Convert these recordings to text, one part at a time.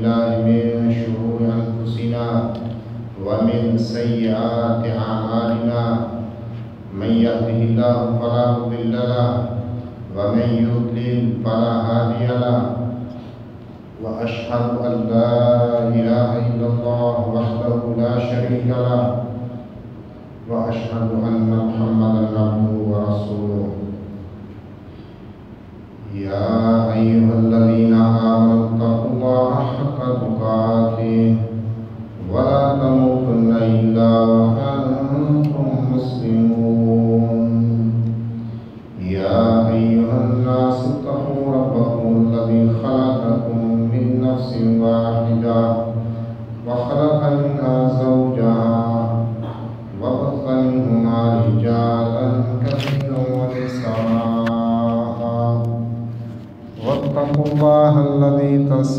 بالله من شرور أنفسنا ومن سيئات أعمالنا من يهده الله فلا مضل له ومن يضلل فلا هادي له وأشهد أن لا إله إلا الله وحده لا شريك له وأشهد أن محمدا عبده ورسوله يا أيها الذين آمنوا اتقوا الله حق تقاته ولا تموتن إلا وأنتم مسلمون يا أيها الناس اتقوا ربكم الذي خلقكم من نفس واحدة وخلق منها زوجها وبث منهما رجالا كثيرا ونساء واتقوا الله الذي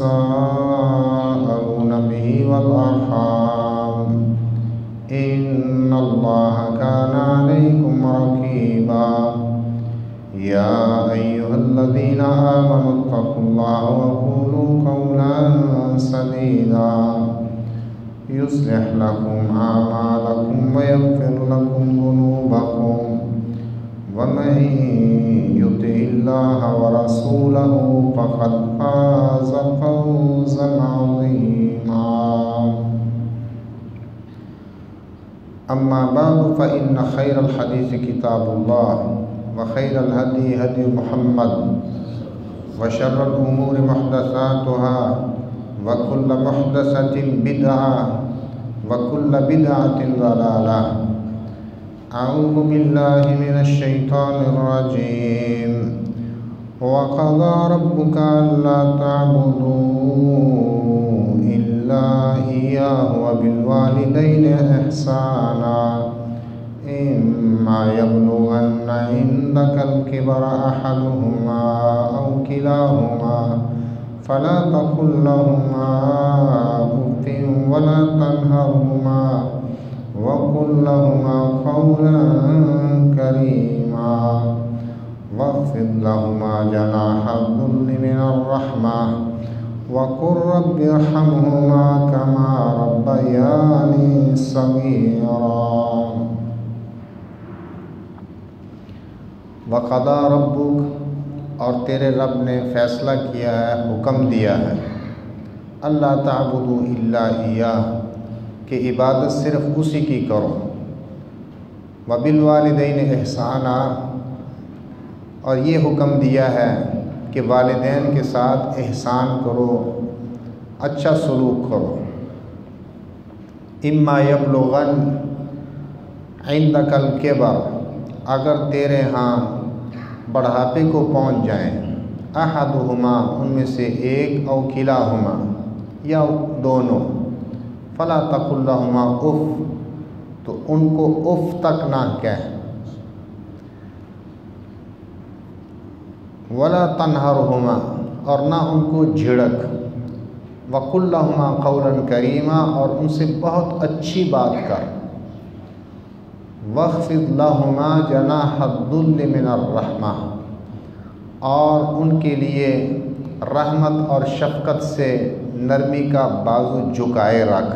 تساءلون به والأرحام إن الله كان عليكم رقيبا يا أيها الذين آمنوا اتقوا الله وقولوا قولا سديدا يصلح لكم أعمالكم ويغفر لكم ذنوبكم ومن يطع الله ورسوله فقد فاز فوزا عظيما أما بعد فإن خير الحديث كتاب الله وخير الهدي هدي محمد وشر الأمور محدثاتها وكل محدثة بدعة وكل بدعة ضلالة أعوذ بالله من الشيطان الرجيم وقضى ربك ألا تعبدوا إلا إياه وبالوالدين إحسانا إما يبلغن عندك الكبر أحدهما أو كلاهما فلا تقل لهما أف ولا تنهرهما وقل لهما قولا كريما واخفض لهما جناح الذل من الرحمة وقل رب ارحمهما كما ربياني صغيرا وقضى ربک اور تیرے رب نے فیصلہ کیا ہے، حکم دیا ہے، اللہ تعبدوا الا ایاہ کہ عبادت صرف اسی کی کرو، وبالوالدین احسانا اور یہ حکم دیا ہے کہ والدین کے ساتھ احسان کرو، اچھا سلوک کرو، اما یبلغن عندک الکبر اگر تیرے ہاں بڑھاپے کو پہنچ جائیں، احدہما ان میں سے ایک او کلاہما یا دونوں، فلا تقل لہما اف تو ان کو اف تک نہ کہہ، ولا تنہرہما اور نہ ان کو جھڑک، وقل لہما قولا کریما اور ان سے بہت اچھی بات کر، واخفض لہما جناح الذل من الرحمہ اور ان کے لیے رحمت اور شفقت سے نرمی کا بازو جھکائے رکھ،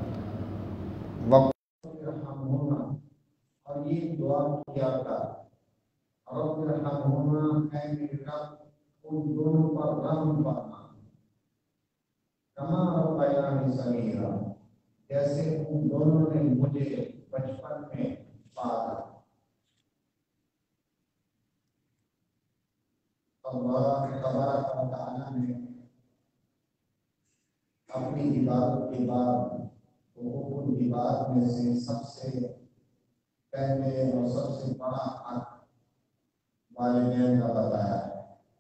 اور یہ دعا کیا کر رب ارحمہما اے میرے رب ان دونوں پر رحم فرما، کما ربیانی صغیرا جیسے ان دونوں نے مجھے بچپن میں پالا۔ اللہ تبارک و تعالی نے اپنی عبادت کے بعد حقوق العباد میں سے سب سے پہلے اور سب سے بڑا حق والدین کا بتایا ہے۔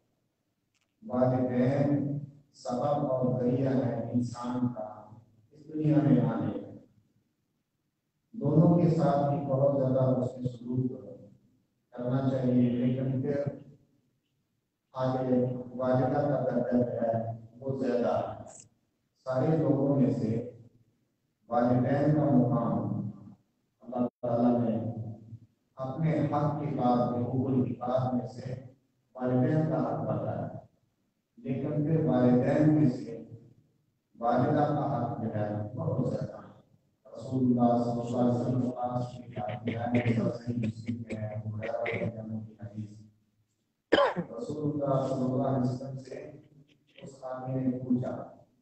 والدین سبب اور ذریعہ ہے انسان کا اس دنیا میں آنے کا، دونوں کے ساتھ بھی بہت زیادہ اس میں سلوک کرنا چاہیے، لیکن پھر آگے والدہ کا درجہ ہے وہ زیادہ ہے۔ سارے لوگوں میں سے والدین کا مقام اللہ تعالیٰ نے اپنے حق کی بات حقوق العباد میں سے والدین کا حق بتایا، لیکن پھر والدین میں سے والدہ کا حق جو ہے بہت زیادہ ہے۔ رسول اللہ صلی اللہ علیہ وسلم کے پاس صحیح مسلم میں ہے کی حدیث، رسول اللہ صلی اللہ علیہ وسلم سے اس آدمی نے پوچھا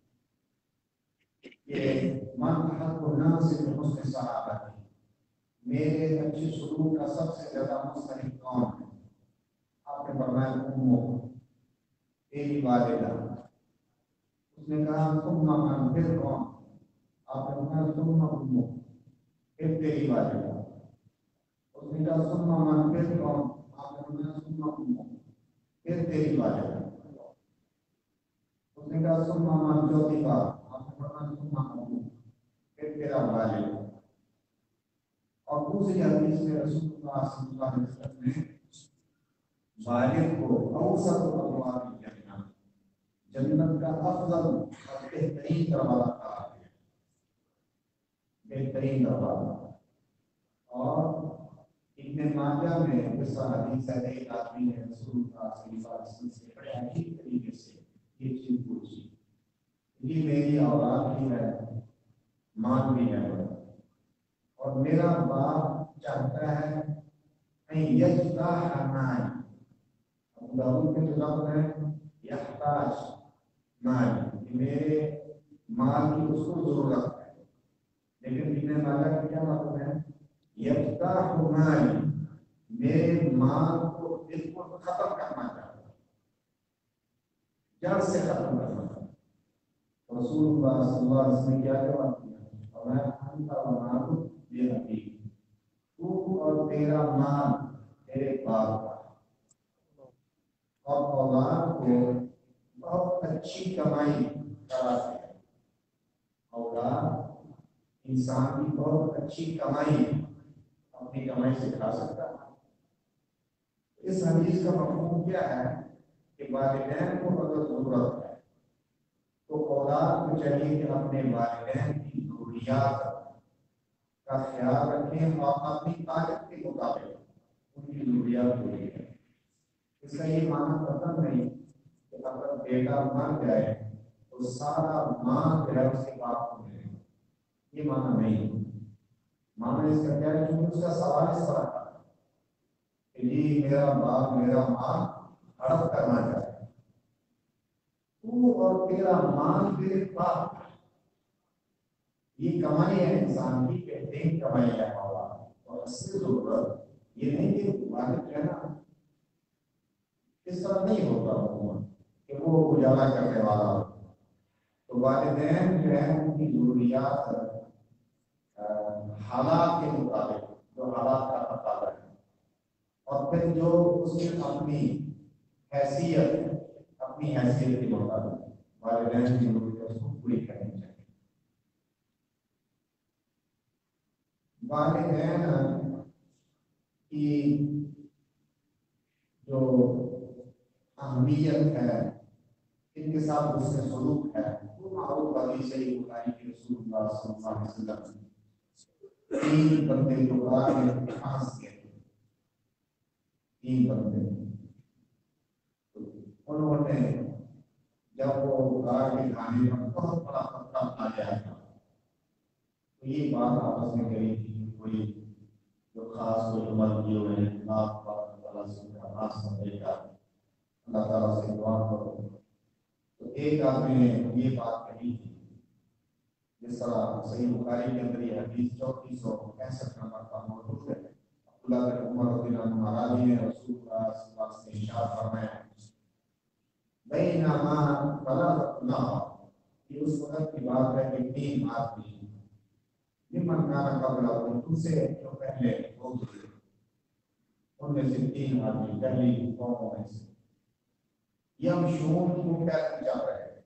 کہ من حق الناس بحسن صحابتی، میرے اچھے سلوک کا سب سے زیادہ مستحق کون ہے؟ آپ نے فرمایا امو، تیری والدہ۔ اس نے کہا ثم من، پھر کون؟ آپ نے فرمایا ثم امو، پھر تیری والدہ۔ اس نے کہا ثم من، پھر کون؟ آپ نے فرمایا ثم امو، پھر تیری والدہ۔ اس نے کہا ثم من، چوتھی بار آپ نے فرمایا ثم امو، پھر تیرا والد۔ اور دوسری حدیث میں رسول اللہ صلی اللہ علیہ وسلم نے والد کو اوسط ابواب الجنہ، جنت کا افضل اور بہترین دروازہ کہا ہے، بہترین دروازہ۔ اور ابن ماجہ میں اس حدیث ہے ایک آدمی نے رسول اللہ صلی اللہ علیہ وسلم سے بڑے عجیب طریقے سے یہ چیز پوچھی، یہ میری اولاد بھی ہے، مال بھی ہے، اور میرا باپ چاہتا ہے ابو داؤد میں جو لفظ ہے یحتاج مال، میرے مال کی اس کو ضرورت ہے، لیکن ابن ماجہ کی کیا مطلب ہے؟ یفتح مال، میرے مال کو بالکل ختم کرنا چاہتا ہے، جڑ سے ختم کرنا چاہتا ہے۔ رسول اللہ صلی اللہ علیہ وسلم نے کیا جواب دیا؟ اور تو اور تیرا مال تیرے باپ کا، اور اولاد کو بہت اچھی کمائی کراتے ہیں۔ اولاد انسان کی بہت اچھی کمائی ہے، اپنی کمائی سے کھا سکتا ہے۔ اس حدیث کا مفہوم کیا ہے کہ والدین کو اگر ضرورت ہے تو اولاد کو چاہیے کہ اپنے والدین کی ضروریات کا خیال رکھیں اور اپنی طاقت کے مطابق ان کی ضروریات پوری کریں۔ اس کا یہ معنی قطعاً نہیں کہ اگر بیٹا مر جائے تو سارا مال جو ہے اس کے باپ کو ملے، یہ معنی نہیں۔ معنی اس کا کیا ہے؟ کیونکہ اس کا سوال اس طرح کا کہ جی میرا باپ میرا مال ہڑپ کرنا چاہے، تو اور تیرا مال تیرے باپ، یہ کمائی ہے انسان کی بہترین کمائی ہے اولاد، اور اصل ضرورت یہ نہیں کہ والد جو ہے نا اس طرح نہیں ہوتا عموماً کہ وہ گزارا کرنے والا ہو، تو والدین جو ہے ان کی ضروریات حالات کے مطابق، جو حالات کا تقاضا ہے، اور پھر جو اس کی اپنی حیثیت ہے، اپنی حیثیت کے مطابق والدین کی ضرورت اس کو پوری کرنی چاہیے۔ والدین کی جو اہمیت ہے، ان کے ساتھ اس کا سلوک ہے، وہ معروف حدیث ہے بخاری کی رسول اللہ صلی اللہ علیہ وسلم تین بندے جو غار میں پھنس گئے، تین بندے، انہوں نے جب وہ غار کے کھانے میں بہت بڑا پتھر آ گیا تھا تو یہ بات آپس میں کہی تھی کہ کوئی جو خاص کوئی عمل کیے ہوئے ہیں آپ تعالیٰ سے نماز پڑھے گا، اللہ تعالیٰ سے دعا کرو۔ تو ایک آدمی نے یہ بات کہی تھی، جس طرح صحیح بخاری کے اندر یہ حدیث 3465 نمبر کا موجود ہے، عبداللہ بن عمر رضی اللہ عنہ راوی نے رسول اللہ صلی اللہ علیہ وسلم سے ارشاد فرمایا بینما بلغت اللہ، یہ اس وقت کی بات ہے کہ تین آدمی ممن کان قبلکم، تم سے جو پہلے ہو گئے ان میں سے تین آدمی پہلی قوموں میں سے یمشون کو پیدل چل رہے ہیں،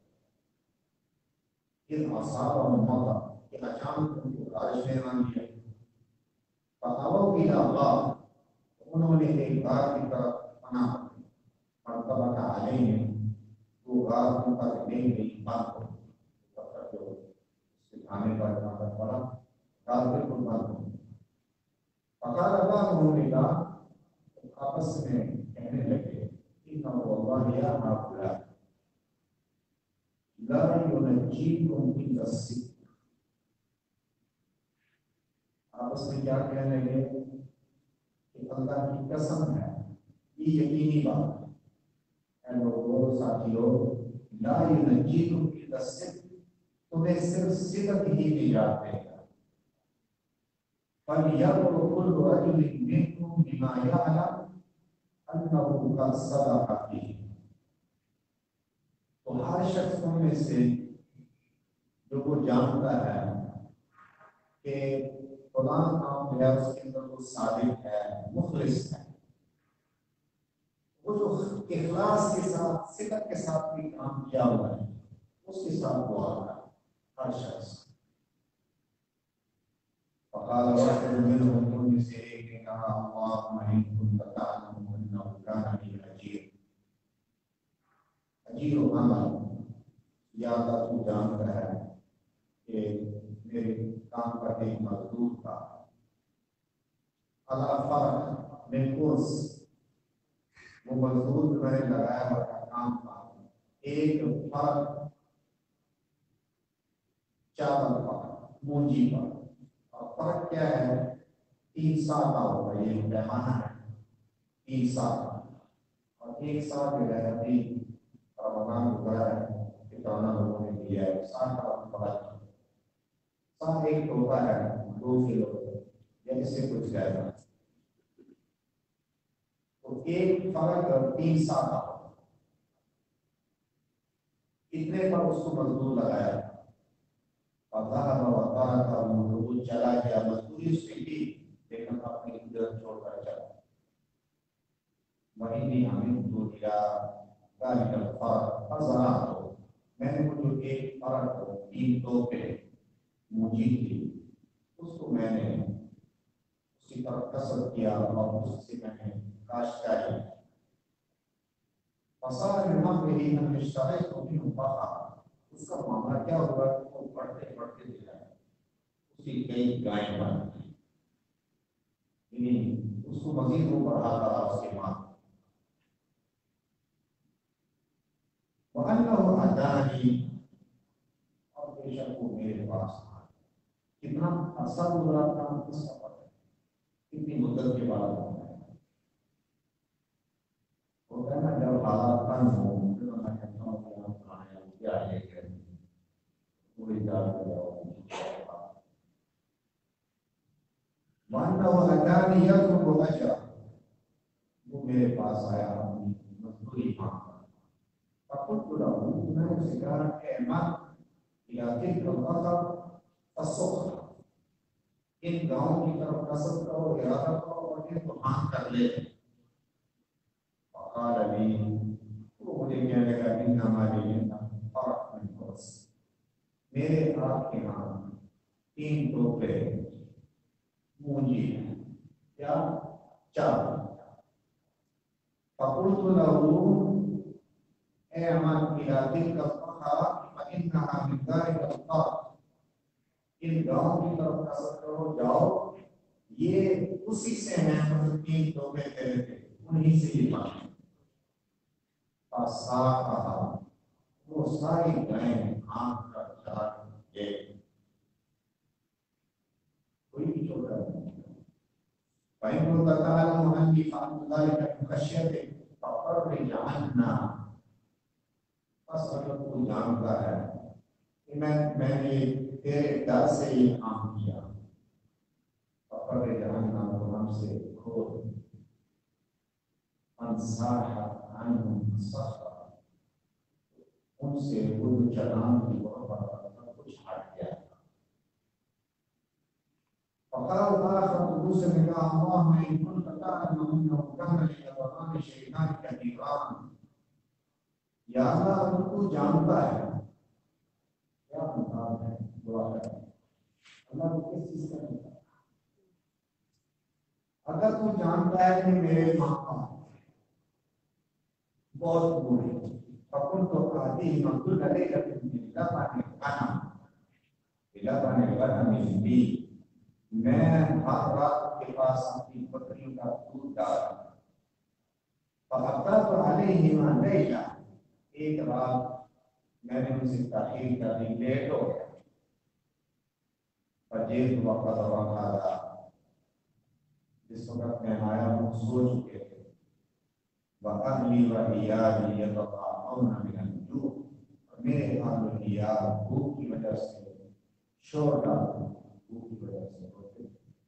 ان اصابہم مطر، کہ اچانک ان کو بارش نے آن لیا، فآووا الی اللہ، انہوں نے ایک غار کی طرف پناہ کی، فانطبق علیہم، وہ غار ان پر لے گئی بند ہو، پتھر جو اس کے کھانے پر مطلب پڑا، غار بالکل بند ہو۔ فقال بعضهم لبعض، آپس میں کہنے لگے انہ واللہ یا ہؤلاء لا ينجيكم من السحر. آپس میں کیا کہنے لگے کہ اللہ کی قسم ہے، یہ یقینی بات ہے اے لوگوں ساتھیوں، لا ينجيكم من السحر، تمہیں صرف صدق ہی نجات دے گا. فَلْيَقُلْ كُلُّ رَجُلٍ مِّنْكُمْ بِمَا يَعْلَمُ أَنَّهُ قَدْ صَدَقَ فِيهِ. تو ہر شخص میں سے جو وہ جانتا ہے کہ فلاں کام جو ہے اس کے اندر وہ صادق ہے، مخلص ہے، وہ جو اخلاص کے ساتھ صدق کے ساتھ بھی کام کیا ہوا ہے اس کے ساتھ وہ آتا ہے ہر شخص. فقال رجل منهم، ان میں سے ایک نے کہا اللهم ان كنت تعلم انه كان لي اجير. اجیر و عمل، یا اللہ تو جانتا ہے کہ میرے کام کا ایک مزدور تھا. اللہ فرق میں کورس، وہ مزدور جو میں نے لگایا ہوا تھا کام کا، ایک فرق چاول پر، مونجی پر. اور فرق کیا ہے؟ 3 سال کا ہوگا، یہ پیمانہ ہے 3 سال. اور 1 سال جو ہے ابھی رمضان گزرا ہے، کتنا لوگوں نے دیا ہے 7 کا پڑا. سال ایک ٹوپا ہے 2 کلو یا اس سے کچھ زیادہ، تو ایک فرق 3 سال کا ہوگا. اتنے پر اس کو مزدور لگایا، وہ چلا گیا، مزدوری اس نے کی لیکن اپنی عزت چھوڑ کر چلا. وہی ہمیں دو دیا ذالک الفرق فزرعته، میں نے وہ جو ایک فرق 3 ٹوپے مونجی تھی اس کو میں نے اس کی طرف کسب کیا اور اس سے میں نے کاشتکاری. فصار من امره ان اشتريت منه بقرة، اس کا معاملہ کیا ہوا کہ وہ بڑھتے بڑھتے دیا اس کی کئی گائیں بن گئی، یعنی اس کو مزید وہ بڑھاتا رہا اس کے ماں. وَأَنَّهُ أَتَانِي، اور بے شک وہ میرے پاس آیا. کتنا عرصہ گزرا تھا اس کا پتہ ہے، کتنی مدت کے بعد ہوتا ہے. وہ کہنا جب حالات تنگ ہوں پھر میں کہتا ہوں کہ ہم کھانے کیا لے کے پوری جا کے جاؤ. وَأَنَّهُ أَتَانِي يَطْلُبُ أَجْرًا، وہ میرے پاس آیا اپنی مزدوری مانگا. فقلت له، میں نے اسے کہا کہ اعمل إلى تلك البقر فسقها، ان گاؤں کی طرف قصد کرو، ارادہ کرو اور ان کو ہانک کر لے. فقال لي، وہ مجھے کہنے لگا انما لي فرق من فرس، میرے آپ کے ہاں 3 ٹوکرے مونجی ہیں یا چاول. فقلت له اعمل إلى تلك البقرة فإنها من ذلك الفرق، ان گاؤں کی طرف قصد کرو، جاؤ، یہ اسی سے ہیں، مطلب 3 ٹوکرے تیرے تھے انہی سے یہ بات. فساقها، وہ ساری گائیں آنکھ کر چلا گئے، کوئی بھی چھوٹا نہیں. فإن كنت تعلم أني فعلت ذلك من خشيتك ففرج عنا، بس اگر تو جانتا ہے کہ میں نے تیرے ڈر سے یہ کام کیا، ففرج عنا، تو ہم سے کھول. انصاح عنهم الصخرة، ان سے وہ جو چٹان کی وہ پر کچھ ہٹ گیا. فقال آخر، دوسرے نے کہا اللهم إن كنت تعلم أنه كان لشيطان شيطان كبيران، یا اللہ اگر تو جانتا ہے، کیا مطلب ہے دعا ہے اللہ کو کس چیز کا نہیں ہے، اگر تو جانتا ہے کہ میرے ماں بہت بوڑھی، فکن تو آتی مقدول لگے گا کہ ملا پانے کھانا ملا پانے غنم بھی، میں ہر رات کے پاس اپنی بکریوں کا دودھ ڈالا. فَأَقْرَرْتُ عَلَيْهِمَا لَيْلًا، ایک رات میں نے ان سے تاخیر کر دی، لیٹ ہو گیا، فجیت وقت وقالا، جس وقت میں آیا وہ سو چکے تھے، وَأَهْلِي وَعِيَالِي يَتَضَاعَفُونَ مِنَ الْجُوعِ، اور میرے اہل و عیال بھوک کی وجہ سے شور ڈالتے، بھوک کی وجہ سے روتے۔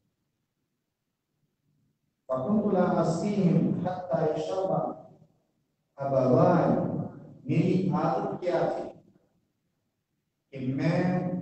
فَكُنْتُ لَا أَسْقِيهِمْ حَتَّى يَشْرَبَ أَبَوَايَ، میری عادت کیا تھی کہ میں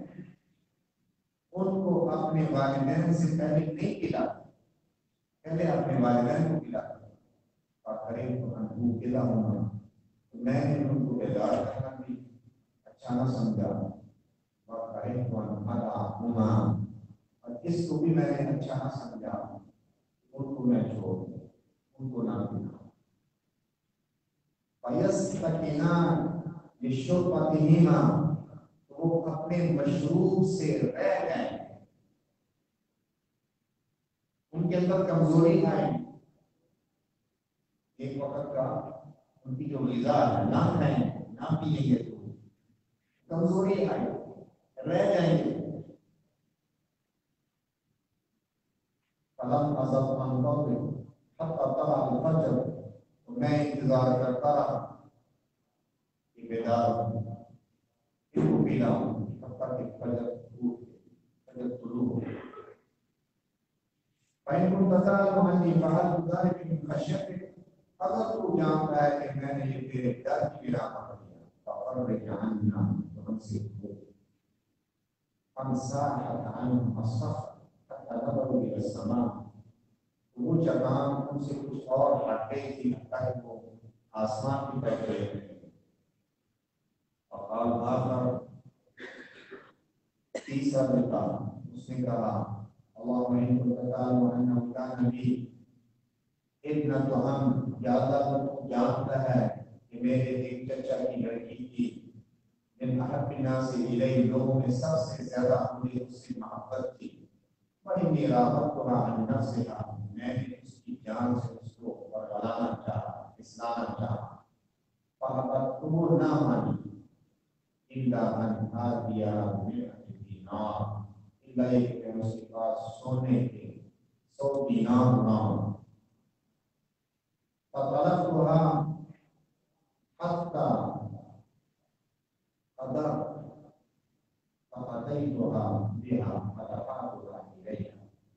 ان کو اپنے والدین سے پہلے نہیں پلاتا، پہلے اپنے والدین کو پلاتا، اور قریب کو انہوں پلا ہونا، میں نے ان کو بیدار کرنا بھی اچھا نہ سمجھا، اور قریب کو انہوں ہونا، اور اس کو بھی میں نے اچھا نہ سمجھا، ان کو میں چھوڑ دوں، ان کو نہ پلا۔ فَيَسْتَكِنَانِ لِشُرْبَتِهِمَا، وہ اپنے مشروب سے رہ گئے، ان کے اندر کمزوری آئی، ایک وقت کا ان کی جو غذا ہے، نہ کھائیں نہ پیئیں گے تو کمزوری آئی، رہ جائیں گے۔ فلم ازل عن قولی حتی طلع الفجر، تو میں انتظار کرتا رہا کہ بیدار ہوں، ان کو پیلا ہوں، حتیٰ کہ فجر طلوع ہو۔ فإن كنت تعلم أني فعلت ذلك من خشيتك، اگر تو جانتا ہے کہ میں نے یہ تیرے ڈر کی بنا پر کیا، ففرج عنا، تو ہم سے دور، فانساحت عنهم الصخر حتى نظروا إلى السماء، وہ چٹان ان سے کچھ اور ہٹ گئی تھی تاکہ وہ آسمان کی طرف دیکھ رہے تھے۔ فقال آخر، تیسرا نے کہا، اس نے کہا، اللهم إن كنت تعلم أنه كان بي ابنة عم، یا اللہ تو جانتا ہے کہ میرے ایک چچا کی لڑکی تھی، من احب الناس الیہ، لوگوں میں سب سے زیادہ مجھے اس سے محبت تھی، وإني راودتها عن نفسها، میں نے اس کی جان سے اس کو برگلانا چاہا، اسلانا چاہا، فابت تو نہ مانی، الا ان آتیا مئة دینار، الا ایک کہ اس کے پاس سونے کے 100 دینار نہ ہو۔ فطلبتها حتى فأتيتها بها فدفعتها إليها،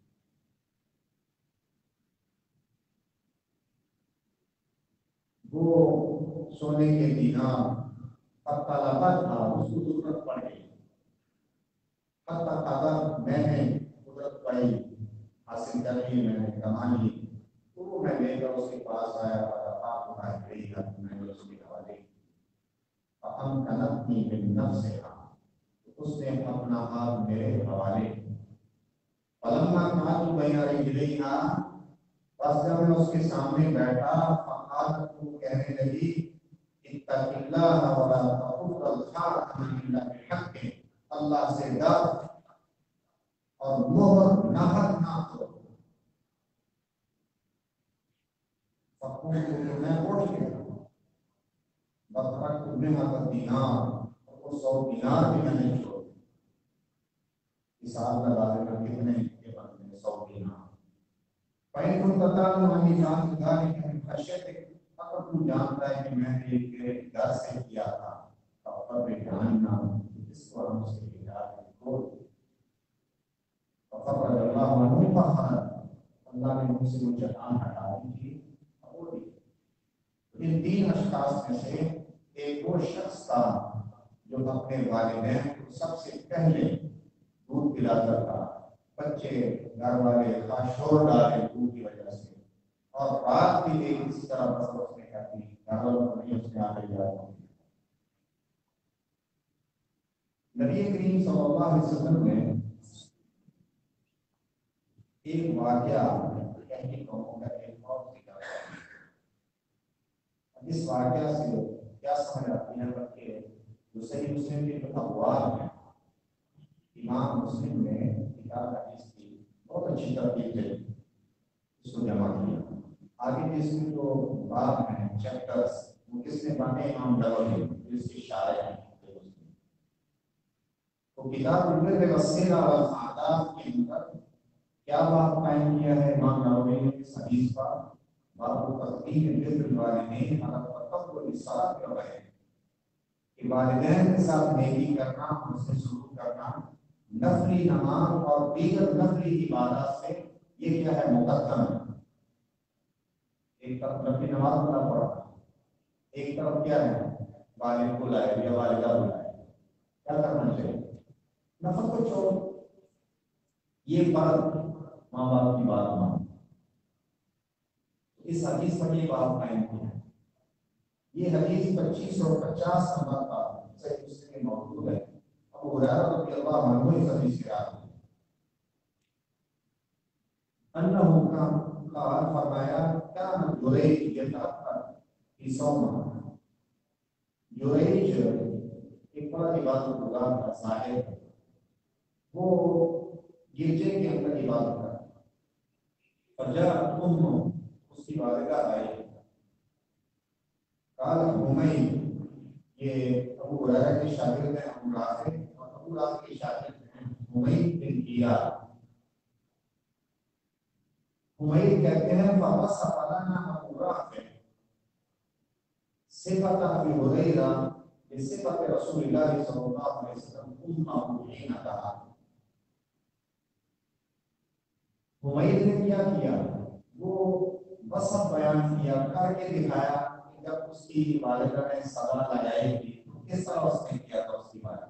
وہ سونے کے دینار طلبت تھا، اس کو ضرورت پڑ گئی، حتیٰ قدر میں نے قدرت پائی، حاصل کر لی، میں نے کما لی، تو میں لے کر اس کے پاس آیا، فدفعتها إليها، میں نے اس کے حوالے، فأمكنتني من نفسها، اس نے اپنا آپ میرے حوالے، فلما قعدت بين رجليها، بس جب میں اس کے سامنے بیٹھا، فقالت، وہ کہنے لگی، اتق اللہ ولا تحر الخاتم الا بالحق، اللہ سے ڈر اور مہر نہر نہ کرو۔ فقلت، میں اٹھ گیا، وتركت مئة دینار، اور 100 دینار بھی میں نے چھوڑ، حساب لگا لینا کتنے کے بنتے ہیں 100 دینار۔ فإن كنت تعلم أني فعلت ذلك من خشيتك، اگر تو جانتا ہے کہ میں نے یہ تیرے ڈر سے کیا تھا، ففرج عنا، اس کو ہم سے ہدایت کھول۔ ففرج اللہ عنہ فخرج، اللہ نے ان سے وہ چٹان ہٹا دی تھی، اور ان 3 اشخاص میں سے ایک وہ شخص تھا جو اپنے والدین کو سب سے پہلے دودھ پلاتا تھا، بچے گھر والے خاص شور ڈالے دودھ کی وجہ سے، اور رات بھی ایک اس طرح بسر اس نے کر دی، گھر والوں کو نہیں اس نے آگے جاتا۔ نبی کریم صلی اللہ علیہ وسلم نے ایک واقعہ اہلی قوموں کا ایک اور ذکر ہے، اس واقعہ سے کیا سمجھ آتی ہے، بلکہ جو صحیح مسلم کے جو ابواب ہیں، امام مسلم نے کتاب حدیث کی بہت اچھی ترتیب سے اس کو جمع کیا، آگے بھی اس میں جو باب ہیں چیپٹرز وہ کس نے بانے، امام نووی اس کے شارح ہیں، تو کتاب البر والصلہ والعادات کے اندر کیا بات قائم کیا ہے امام نووی نے اس حدیث پر؟ باب تقدیم البر الوالدین علی التقوی والصلاۃ والغیرہ، کہ والدین کے ساتھ نیکی کرنا، ان سے سلوک کرنا نفلی نماز اور دیگر نفلی عبادات سے یہ کیا ہے؟ مقدم ہے۔ ایک طرف نفلی نماز پڑھنا پڑا، ایک طرف کیا ہے؟ والد کو لائے یا والدہ کو لائے، کیا کرنا چاہیے؟ نفل کو چھوڑ، یہ فرض ماں باپ کی بات مان۔ اس حدیث پر یہ بات قائم کی ہے۔ یہ حدیث 2550 نمبر کا صحیح مسلم میں موجود ہے۔ ابو ہریرہ رضی اللہ عنہ اس حدیث سے آتا ہے انہو کا قال فرمایا کان جریج یتأخر فی صومہ، جریج ایک بڑا عبادت گزار تھا، صاحب، وہ گرجے کے اندر عبادت کرتا۔ فجاءت امہ، اس کی والدہ آئی، قال حمید، یہ ابو ہریرہ کے شاگرد ہیں ابو رافع، اور ابو رافع کے شاگرد ہیں حمید بن ایاس۔ حمید کہتے ہیں فوصف لنا ابو رافع صفت ابی ہریرہ بصفت رسول اللہ صلی اللہ علیہ وسلم امہ حین کہا۔ حمید نے کیا وہ وصف بیان کیا، کر کے دکھایا کہ جب اس کی والدہ نے صدا لگائی تھی تو کس طرح اس نے کیا تھا اس کی والدہ۔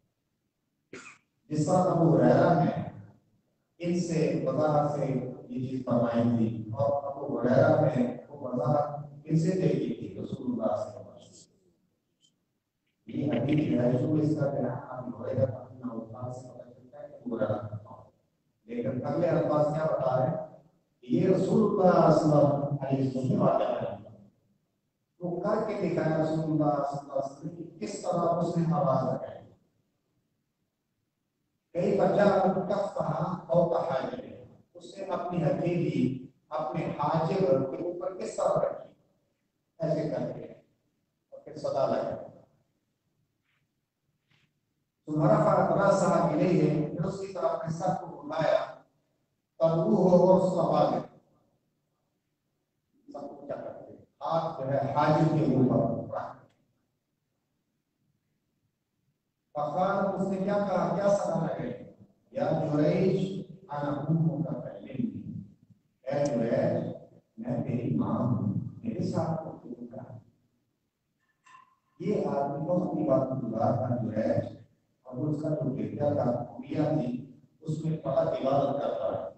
جس طرح ابو ہریرہ نے ان سے وضاحت سے یہ چیز فرمائی تھی، اور ابو ہریرہ نے وہ وضاحت ان سے دیکھی تھی رسول اللہ صلی اللہ علیہ وسلم۔ یہ حدیث ہے جو اس کا بیان ابو ہریرہ اپنا الفاظ سے پتہ چلتا ہے کہ ابو ہریرہ کرتا ہوں، لیکن اگلے الفاظ کیا بتا رہے ہیں؟ یہ رسول اللہ صلی اللہ علیہ وسلم نے واقعہ ہے، وہ کر کے دکھایا رسول اللہ صلی اللہ علیہ وسلم کہ کس طرح اس نے آواز لگائی۔ کئی بجا کفہا فوق حاجبہ، اس نے اپنی ہتھیلی اپنے حاجب کے اوپر کس طرح رکھی، ایسے کر کے، اور پھر صدا لگائی۔ ثم رفعت رأسها الیہ، پھر اس کی طرف اپنے سر کو اٹھایا، تدعوہ والصواب، سب کو کیا کرتے ہیں؟ ہاتھ جو ہے حاجب کے اوپر رکھ۔ فقال، اس نے کیا کہا، کیا صدا لگائی؟ یا جریج انا امک فکلمنی، اے جریج میں تیری ماں ہوں، میرے ساتھ گفتگو کر۔ یہ آدمی بہت عبادت گزار تھا جریج، اور اس کا جو بیٹا تھا گڑیا تھی، اس میں بڑا عبادت کرتا ہے۔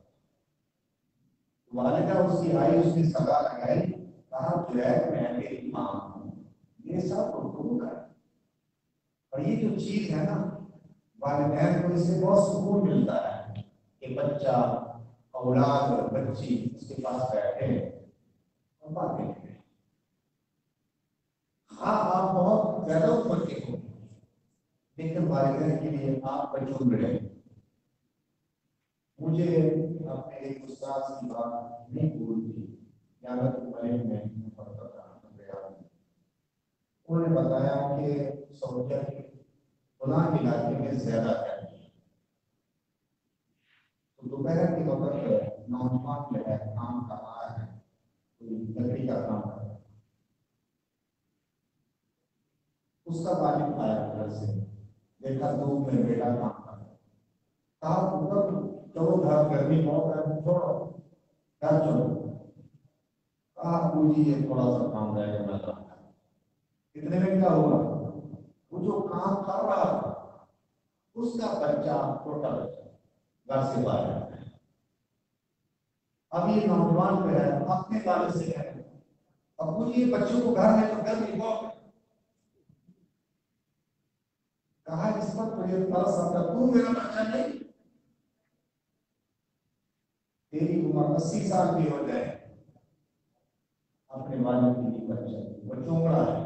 والدہ اس کی آئی، اس نے صدا لگائی، کہا جریج میں تیری ماں ہوں، میرے ساتھ گفتگو کر۔ اور یہ جو چیز ہے نا، والدین کو اس سے بہت سکون ملتا ہے کہ بچہ، اولاد اور بچی اس کے پاس بیٹھے اور باتیں کریں۔ ہاں آپ بہت زیادہ عمر کے ہو، لیکن والدین کے لیے آپ بچوں رہے۔ مجھے اپنے ایک استاد کی بات نہیں بھولتی، یادت الملک میں پڑھتا تھا، انہوں نے بتایا کہ سعودیہ کے فلاں علاقے میں زیادہ گرمی ہے، تو دوپہر کے وقت نوجوان جو ہے کام کر رہا ہے، کوئی لکڑی کا کام کر رہا ہے، اس کا والد آیا گھر سے، دیکھا دھوپ میں بیٹا کام کر رہا ہے، کہا اوپر چلو گھر، گرمی بہت ہے، چھوڑو گھر چلو۔ کہا مجھے یہ تھوڑا سا کام رہے گا، میں کام کروں۔ اتنے میں کیا ہوا، وہ جو کام کر رہا تھا اس کا بچہ، چھوٹا بچہ گھر سے باہر آتا ہے۔ اب یہ نوجوان جو ہے اپنے والد سے کہہ رہے ہیں، اب مجھے بچوں کو گھر میں تو گرمی بہت ہے، کہا اس پر تجھے ترس آتا، تو میرا بچہ نہیں، تیری عمر 80 سال کی ہو جائے، اپنے والد کے لیے بچہ، وہ چونگڑا ہے۔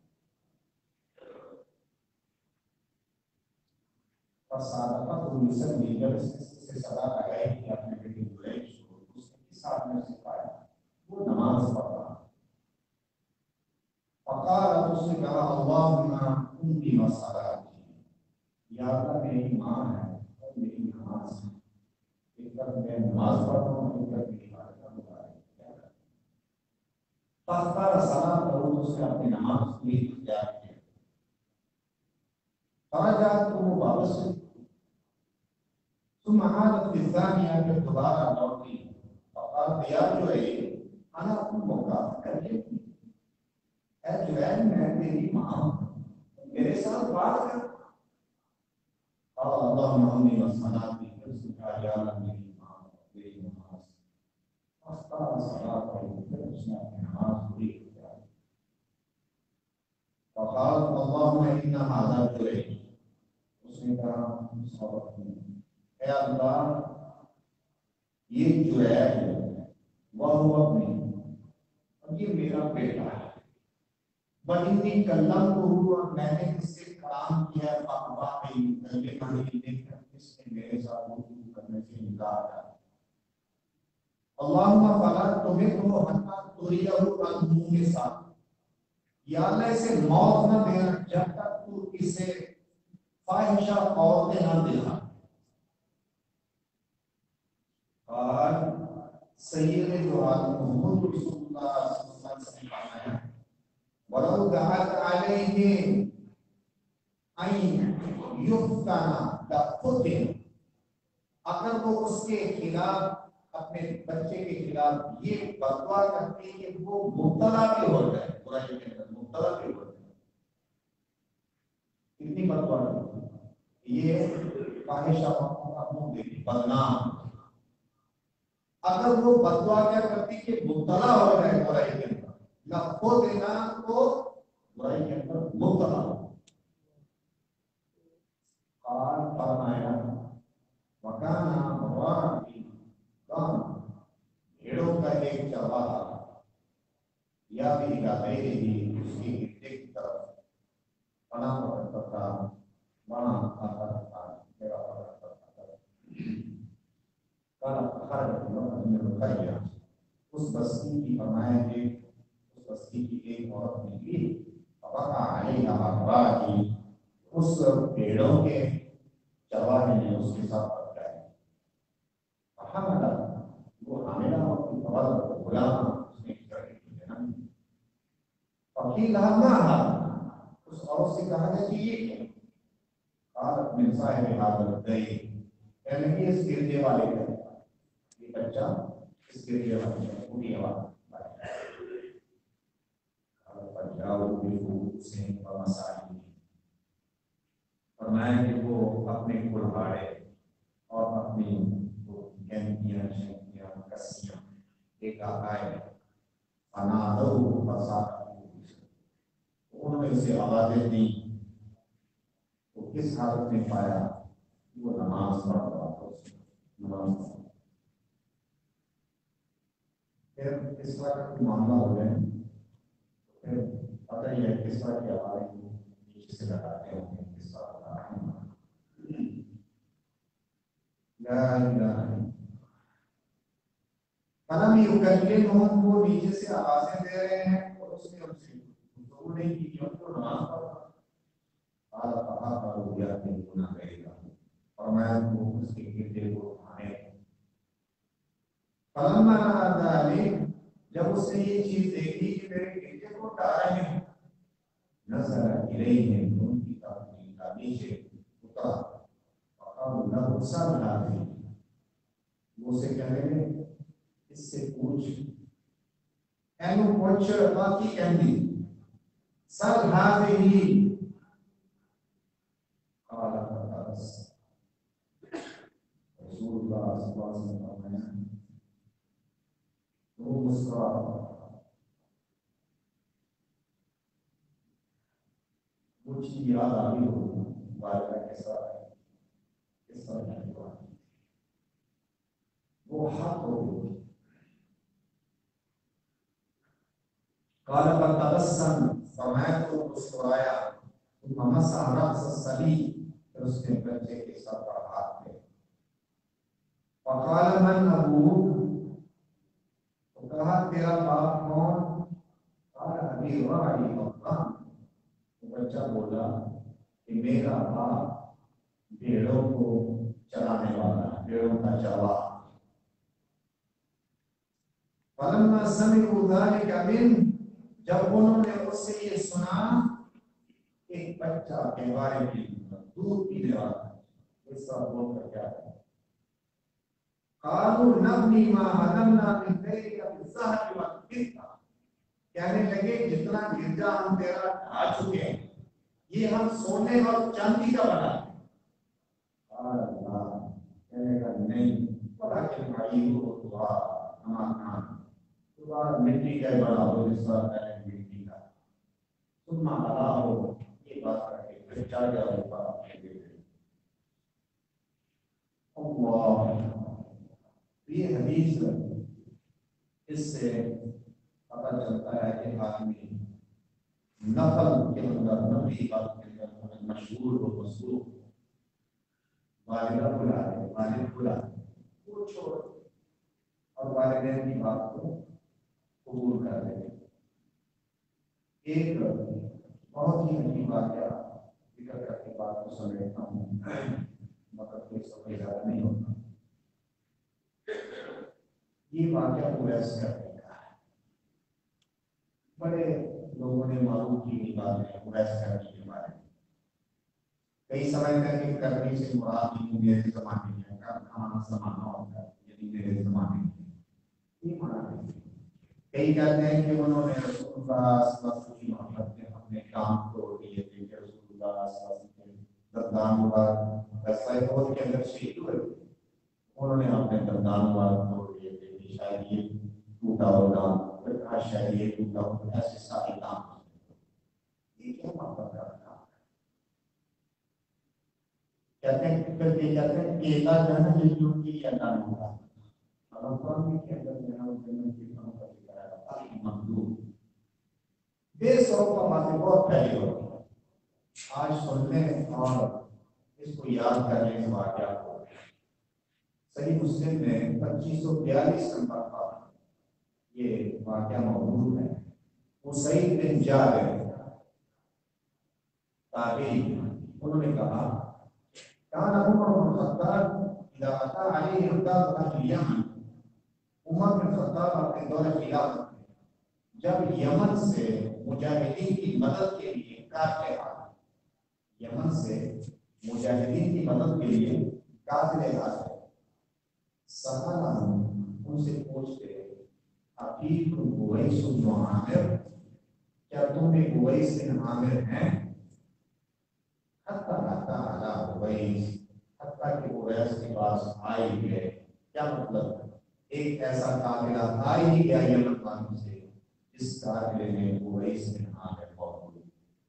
اور سادہ تو یوسف جب اس سے صدا لگائی کہ اپنے بیٹے جریج کو، اس نے کس ساتھ میں سکھایا، وہ نماز پڑھ رہا۔ فقال، اس نے کہا اللہم امی و صلاتی، یا اللہ میری ماں ہے اور میری نماز ہے، ایک طرف میں نماز پڑھتا ہوں، ایک طرف میری حالت کا مطالعہ کیا کرتا ہوں۔ فاختار صلاۃ کروں تو اس نے اپنی نماز کو ہی اختیار کیا۔ خرجات کو وہ واپس ہوئی، ثم عادت الثانیہ پھر دوبارہ لوٹی، اور دیا جو ہے انا موقع کر کے اے جو ہے میں تیری ماں ہوں، میرے ساتھ بات کر۔ اور اللہم امی وصلاتی، پھر اس نے کہا یا اللہ میری ماں میری نماز، فاختار صلاۃ کروں پھر اس نے اپنی نماز پوری کیا۔ فقال اللہم ان ھذا جرعی، اس نے کہا اس عورت نے اے اللہ یہ جو ہے وہ اپنی اور یہ میرا بیٹا ہے، وَإِنِّي كَلَّمْتُهُ، میں نے اس سے کلام کیا فَأَبَىٰ أَن يُكَلِّمَنِي، لیکن اس نے میرے ساتھ گفتگو کرنے سے انکار کیا۔ اللہم فَلَا تُمِتْهُ حَتَّىٰ تُرِيَهُ الْمُومِسَةَ، یا اللہ اسے موت نہ دینا جب تک تو اسے فاحشہ عورتیں نہ دکھا۔ اور سید جو عالم محمد رسول اللہ صلی اللہ علیہ وسلم نے فرمایا وَلَوْ دَعَتْ عَلَيْهِ أَن يُفْتَنَ لَفُتِنَ، اگر وہ اس کے خلاف اپنے بچے کے خلاف یہ بدعا کرتی کہ وہ مبتلا بھی ہو جائے، برائی کے اندر مبتلا بھی ہو جائے، کتنی بدعا کرتی یہ فاحشہ عورتوں کا منہ دیکھی بدنام، اگر وہ بدعا کیا کرتی کہ مبتلا ہو جائے برائی کے اندر، لفظ دینا کو برائی کے اندر مبتلا ہو۔ قال فرمایا وکانا مواقی کام، بھیڑوں کا ایک چرواہا یا بھی غیر ہی اس کی ایک طرف پناہ پکڑتا تھا، وہاں آتا تھا میرا پکڑتا تھا۔ اس بستی کی فرمایا کہ اس بستی کی ایک عورت نکلی، فوقع علیہا الراعی، اس بھیڑوں کے چرواہے نے اس کے ساتھ پکڑایا، فحمل، وہ حاملہ ہوتی فولد غلام، اس نے ایک لڑکے کو جنم دیا۔ فقیل لها ما هذا، اس عورت سے کہا گیا کہ یہ کیا؟ قالت من صاحب هذا الدین، یعنی کہ اس گرجے والے کا یہ بچہ اس گرجے والے کا پوری آواز فرمایا کہ وہ اپنے کلہاڑے اور اپنی گنتیاں شنکیاں کسیاں ایک آئے فنادو فسادو، انہوں نے اسے آوازیں دی، وہ کس حالت میں پایا وہ نماز پڑھ رہا تھا، نماز پڑھ۔ پھر اس طرح کا کوئی معاملہ ہو جائے پھر پتہ ہی ہے کس طرح کی آواز نیچے سے لگاتے ہوں گے، کس طرح کا لا الہ فلم یکلمہم، وہ نیچے سے آوازیں دے رہے ہیں اور اس نے ان سے گفتگو نہیں کی کیونکہ وہ نماز پڑھ رہا تھا۔ قال فآخروا یأتون غیرہ، فرمایا وہ اس کے گردے کو اٹھانے۔ فلما رأى ذلك، جب اس نے یہ چیز دیکھی کہ میرے گردے کو اٹھا رہے ہیں، نظر الیہم، ان کی طرف نیچے اترا، فقالوا له سل هذه، وہ سے کہنے لگے اس سے پوچھ، اینو پوچھ باقی کہندی سل هذه، قال فتبسم، رسول اللہ صلی اللہ علیہ وسلم فرمایا وہ مسکرا، وہ چیز یاد آ گئی ہو والدہ کے ساتھ کس طرح کی بات، وہ حق ہو گئی۔ قال فتبسم، فرمایا تو مسکرایا، ثم مسح رأس الصبی، پھر اس نے بچے کے سر پر ہاتھ پھیرا۔ فقال من ابوک، تو کہا تیرا باپ کون؟ قال ابی راعی مقام، بچہ بولا کہ میرا باپ भेड़ों को चराने वाला, भेड़ों का चरवा। फलम्मा समिअू ज़ालिका मिन, जब उन्होंने उससे ये सुना, एक बच्चा के बारे में, दूध पीने वाला, इसका बोल कर क्या है, कालू नबनी मा हदमना मिन दैलिका बिज़्ज़हबि वल फिद्दा, कहने लगे जितना गिरजा हम तेरा ढा चुके हैं, ये हम सोने और चांदी का बना है। अल्लाह कहने का नहीं, बड़ा के भाई हो दुआ हमारा दुआ मिट्टी का बड़ा हो, जिसका पहले मिट्टी का, तुम अला हो, ये बात करके फिर चढ़ गया ऊपर आपके लिए। ये हदीस इससे पता चलता है कि आदमी नफल के अंदर, नफली बात के अंदर मशहूर हो, मशहूर वालिदा बुला रहे, वालिद बुला रहे, वो छोड़ और वालिदैन की बात को कबूल कर ले। एक बहुत ही अच्छी बात क्या जिक्र करके बात को समझता हूँ, मतलब कोई समय ज्यादा नहीं होता। ये वाक्य उवैस करने का है, बड़े लोगों ने मालूम की बात है उवैस करने के बारे में। कई समय तक एक करने से मुराद मेरे जमाने में खाना समाना होता है, यदि मेरे जमाने में ये माना है। कई कहते हैं कि उन्होंने रसूलुल्लाह सल्लल्लाहु अलैहि वसल्लम की मोहब्बत में अपने काम तोड़ दिए थे, कि रसूलुल्लाह सल्लल्लाहु अलैहि वसल्लम के दंदान मुबारक वैसा बहुत के अंदर शहीद हुए, उन्होंने अपने दंदान मुबारक तोड़ दिए थे कि शायद ये टूटा होगा, फिर कहा शायद ये टूटा होगा, ऐसे सारे काम। ये क्या मोहब्बत का काम है? कहते हैं केला जो है ना, ये क्योंकि ये अल्लाह ने होगा के अंदर जो है जन्नत की काम कर दिया है मखलूक बेसरों का बातें बहुत पहले होती है। आज सुनने और इसको याद करने के बाद क्या हो, सही मुस्लिम में 2542 नंबर पर ये वाक़या मौजूद है। हुसैन बिन जाबिर ताबी, उन्होंने कहा कान उमर बिन खत्ताब इज़ा अता अलैहि अब्दाल अहल यमन, उमर बिन खत्ताब अपने दौरे खिलाफत में जब यमन से मुजाहिदीन की मदद के लिए काफिले आए, यमन से मुजाहिदीन की मदद के लिए काफिले आए, सहारा उनसे पूछते अकीकुम उवैस बिन आमिर, क्या तुम एक उवैस बिन आमिर हैं? हत्ता हत्ता अला उवैस, हत्ता कि उवैस के पास आए गए। क्या मतलब? एक ऐसा काफिला आ ही गया यमन वालों से जिस काफिले में उवैस बिन आमिर मौजूद।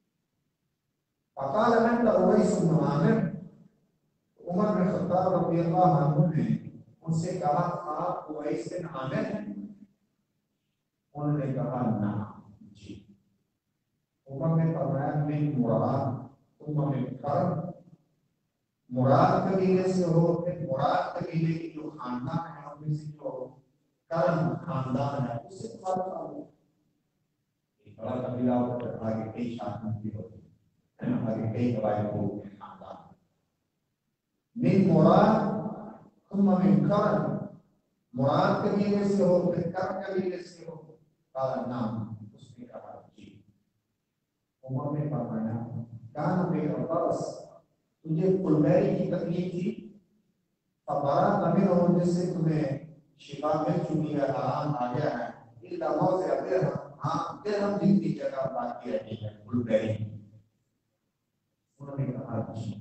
फकाल अनता Uwais bin Amir, Umar bin Khattab रज़ियल्लाहु अन्हु ने उनसे कहा आप उवैस बिन आमिर हैं? उन्होंने कहा ना जी। उमर ने फरमाया मिन मुराद, तुम हमें कर मुराद कबीले से हो, फिर मुराद कबीले की जो खानदान है उनमें से जो कर्म खानदान है उससे तुम्हारा ताल्लुक। एक बड़ा कबीला होता है, आगे कई शाखाएं भी होती हैं, आगे कई कबाइल होते हैं खानदान। मिन मुराद तुम हमें कर मुराद कबीले से हो, फिर कर्म कबीले से हो, काला नाम, उसने कहा जी। उमर ने फरमाया कान मेरा बरस, तुझे फुलबैरी की तकलीफ थी, फबरा नबी हो जिससे तुम्हें शिफा मिल चुकी है, आराम आ गया है, इन लम्हों से अगर हाँ हम जिनकी जगह बाकी रही है फुलबैरी। उन्होंने कहा जी।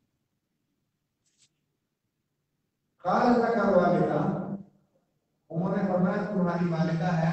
काल का वालिदा, उन्होंने फरमाया तुम्हारी वालिदा है?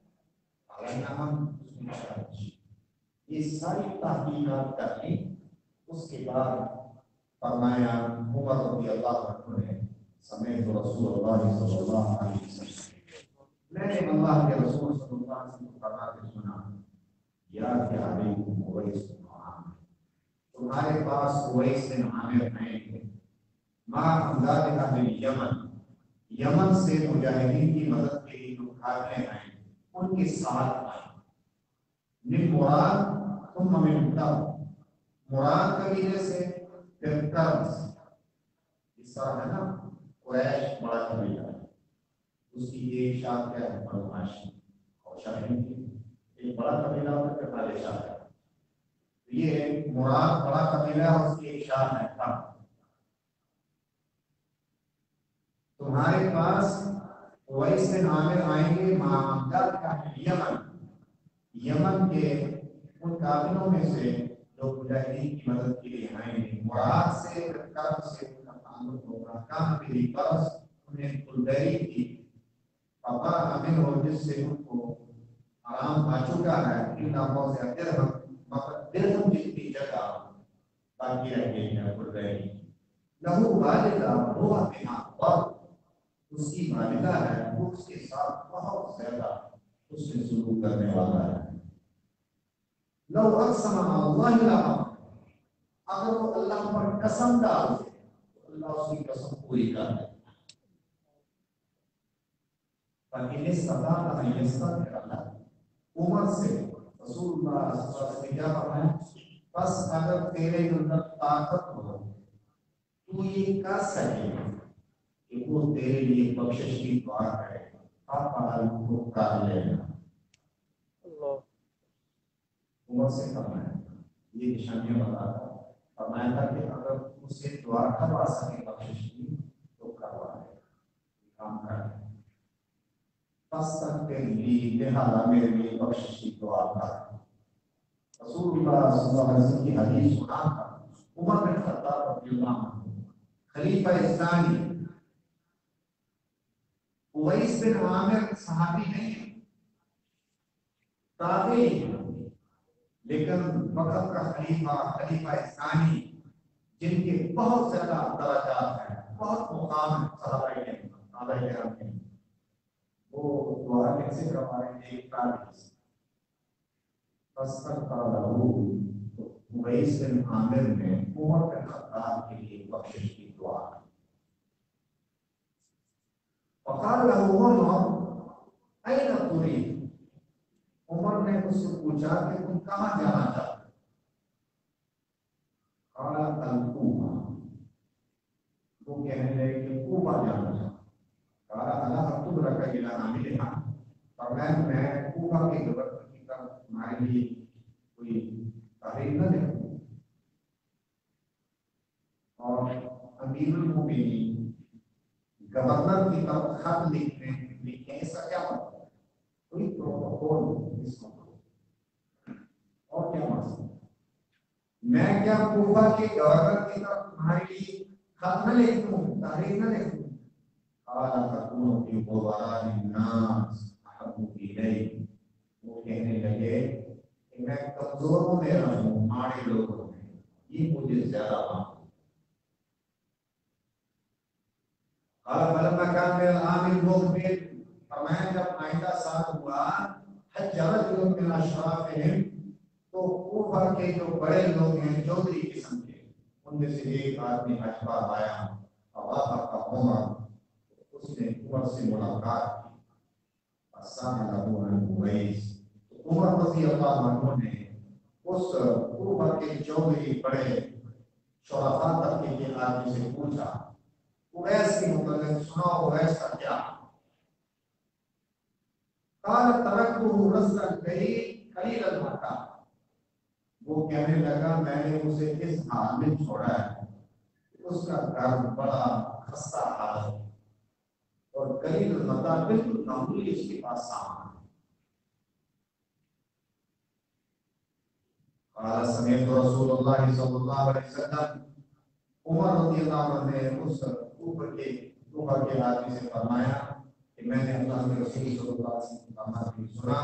ये सारी तहकीकात करके उसके बाद फरमाया उमर रज़ियल्लाहु अन्हु ने समय तो रसूलुल्लाह सल्लल्लाहु अलैहि वसल्लम, मैंने अल्लाह के रसूल सल्लल्लाहु अलैहि वसल्लम फरमाते सुना, या क्या अलैकुम उवैस बिन आमिर, तुम्हारे पास उवैस बिन आमिर आएंगे, मां अमदाद अहल यमन, यमन से मुजाहिदीन की मदद के लिए जो काफिले आए उनके साथ आए। मिन मुराद तुम हमें मुराद कबीले से, फिर कर्म से, اس طرح ہے نا، قریش بڑا قبیلہ ہے، اس کی ایک شاخ کیا ہے؟ بنو ہاشم، اور شاہین کی ایک بڑا قبیلہ ہوتا ہے، پھر بڑے شاخ ہے. یہ مراد بڑا قبیلہ ہے، اس کی ایک شاخ ہے. تمہارے پاس اویس بن عامر آئیں گے، معاملات کا ہے یمن، یمن کے ان قابلوں میں سے جو مجاہدین کی مدد کے لیے آئیں گے. مراد سے قرض سے ان کا تعلق ہوگا. کام بھی قرض انہیں کلدری کی پپا امن ہو، جس سے ان کو آرام آ چکا ہے. ان ناموں سے درہم، مگر درہم جتنی جگہ باقی رہ گئی ہے کلدری. لہو والدہ ہوا بنا، اور اس کی والدہ ہے وہ اس کے ساتھ بہت زیادہ اس سے سلوک کرنے والا ہے. لو اقسم اللہ لہا، اگر وہ اللہ پر قسم ڈال دے تو اللہ اس کی قسم پوری کر دے. فإن استطاع أن يستغفر له، عمر سے رسول اللہ صلی اللہ علیہ وسلم کیا فرمایا؟ بس اگر تیرے اندر طاقت ہو تو یہ کر سکے کہ وہ تیرے لیے بخشش کی دعا کرے، آپ کو کر لینا. عمر سے فرمایا، یہ نشانیاں بتاتا فرمایا تھا کہ اگر اس سے دعا کروا سکے بخشش کی تو کروا لے، کام کر لے. بس تک کے لیے لہذا میرے لیے بخشش کی دعا کر. رسول اللہ صلی اللہ علیہ وسلم کی حدیث سنا تھا. عمر بن خطاب رضی اللہ عنہ خلیفہ ثانی. اویس بن عامر صحابی نہیں ہے، تابعی ہے، لیکن وقت کا خلیفہ ثانی جن کے بہت زیادہ درجات ہیں، بہت مقام ہے صحابہ کرام کے، وہ دعا کیسے کروا رہے ہیں؟ ایک تابعی سے. اویس بن عامر نے عمر بن خطاب کے لیے بخشش کی دعا کی. فقال له عمر أين تريد؟ عمر نے اس سے پوچھا کہ تم کہاں جانا چاہتے؟ قال الکوفہ، وہ کہنے لگے کہ کوفہ جانا چاہتا. قال الا اتدرک الى عاملها، فرمایا میں کوفہ کے گورنر کی طرف تمہارے لیے کوئی تحریر نہ دیکھوں اور امیر المومنین گورنر کی طرف خط لکھیں، ایسا کیا مطلب ہے؟ کوئی پروٹوکول اس کو اور کیا مقصد؟ میں کیا کوفہ کے گورنر کی طرف تمہارے لیے خط نہ لکھوں، تحریر نہ لکھوں؟ قال تكون في غبراء الناس احب الي، وہ کہنے لگے کہ میں کمزوروں میں رہوں، ماڑے لوگوں میں، یہ مجھے زیادہ پسند. قال فلما كان من العام المقبل، فرمایا جب آئندہ سال ہوا، حج رجل من اشرافهم، تو کوفہ کے جو بڑے لوگ ہیں چودھری قسم کے، ان میں سے ایک آدمی حج پر آیا. فوافق عمر، اس نے عمر سے ملاقات کی. فسأله عن اویس، عمر رضی اللہ عنہ نے اس کوفہ کے چودھری بڑے شرفاء طبقے کے آدمی سے پوچھا اویس کی متعلق، سنا اویس کا کیا؟ قال ترکته رزقا قلیل المتاع، وہ کہنے لگا میں نے اسے اس حال میں چھوڑا ہے اس کا گھر بڑا خستہ حال ہے اور قلیل المتاع بالکل معمولی اس کے پاس سامان ہے. قال سمعت رسول اللہ صلی اللہ علیہ وسلم، عمر رضی اللہ عنہ نے اس کوفہ کے آدمی سے فرمایا کہ میں نے اللہ کے رسول صلی اللہ علیہ وسلم کا فرمان سنا،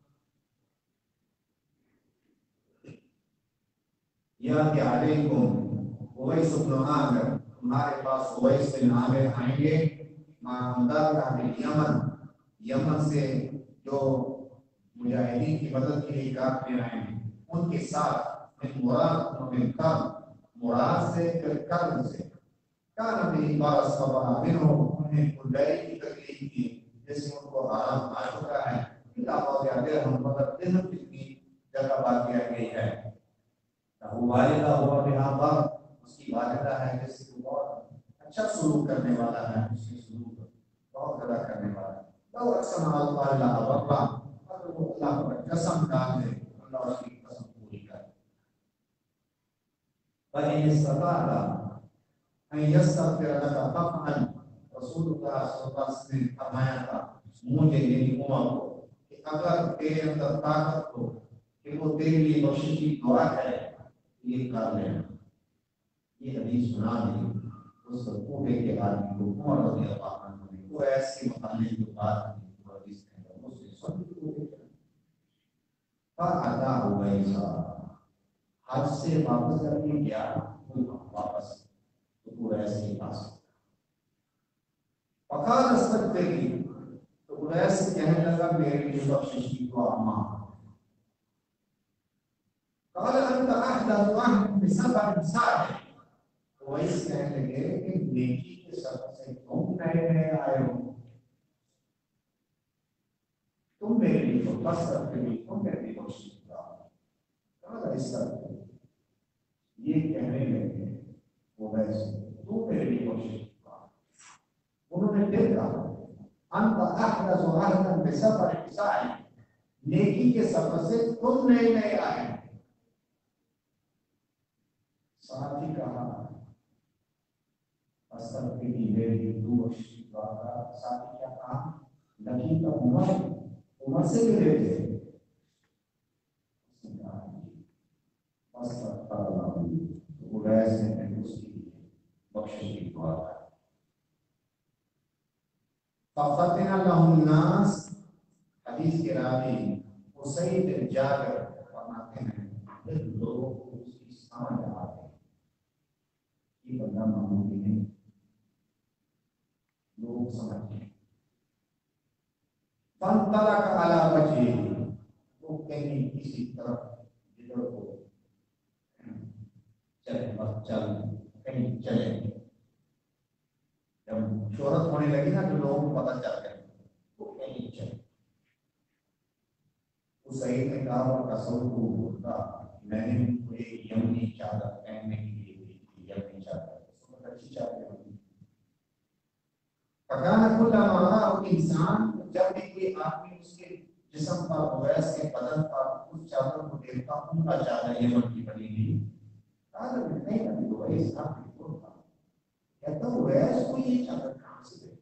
یا کہ علیکم اویس بن عامر، تمہارے پاس اویس بن عامر آئیں گے، ماندار یمن، یمن سے جو مجاہدین کی مدد کے لیے کافر آئے ہیں، ان کے ساتھ من مراد من مراد سے کرم سے. کان بھی بارس خبر منہو، انہیں کلدری کی تکلیف کی جس سے ان کو آرام آ چکا ہے. اللہ بہت ہم مگر دن کتنی جگہ باقی رہ گئی ہے. وہ والدہ ہوا بہا پر، اس کی والدہ ہے جس سے بہت اچھا سلوک کرنے والا ہے، اس کی سلوک بہت زیادہ کرنے والا ہے. لو اقسم علی اللہ وبرا، اگر وہ اللہ پر قسم کھا دے اللہ اس کی قسم پوری کرے. فإن استطاع أن يستغفر لك فافعل. رسول اللہ صلی اللہ علیہ وسلم نے فرمایا تھا مجھے یعنی عمر کو کہ اگر تیرے اندر طاقت ہو کہ وہ تیرے لیے بخشش کی دعا کرے یہ کر لینا. یہ حدیث سنا دی اس کوفے کے آدمی کو عمر رضی اللہ عنہ نے. وہ ایسی متعلق جو بات تھی وہ حدیث کے اندر اس نے سن لی. فادا ہوا ایسا حج سے واپس جب یہ گیا واپس تو وہ ایسے ہی پاس فقال استغفری، تو وہ ایسے کہنے لگا میرے لیے بخشش کی دعا مانگ. قال انت احدث عهد بسبع صالح، وہ اس کہنے لگے کہ نیکی کے سبب سے تم نئے نئے آئے ہو، تم میرے لیے تو بس کرتے بھی تم میرے لیے بخشش کی دعا. قال استغفر، یہ کہنے لگے وہ ویسے تو میرے لیے کوشش کرتا. انہوں نے پھر کہا انت احدث عهدا بسبع صالح، نیکی کے سبب سے تم نئے نئے آئے. ساتھ ہی کہا استغفر کی میری تو بخشش کی دعا کا. ساتھ ہی کیا کہا لکی کا عمر سے بھی لے تھے. استغفر اللہ ویسے میں اس کی بخشش کی دعا ہے. ففتن لهم الناس، حدیث کے راوی اسید بن جابر فرماتے ہیں کہ لوگ اس کی سمجھ آتے ہیں یہ بندہ معمولی نہیں، لوگ سمجھتے ہیں. فانطلق على وجهه، وہ کہیں کسی طرف جدھر کو چلے بس چل کہیں چلے. جب شہرت ہونے لگی نا تو لوگوں کو پتہ چل گیا وہ کہیں چلے. اس سعید نے کہا اور تصور کو ہوتا میں نے ان کو ایک یمنی چادر پہننے کے لیے دی تھی. یمنی چادر بہت اچھی چادر ہوتی. پکانا کھلا مارا اور انسان جب بھی کوئی آدمی اس کے جسم پر اویس کے بدن پر اس چادر کو دیکھتا ان کا چادر یمن کی بنی ہوئی چادر نہیں بنی وہ اس کا ہوتا کہتا اویس کو یہ چادر کہاں سے دیکھی.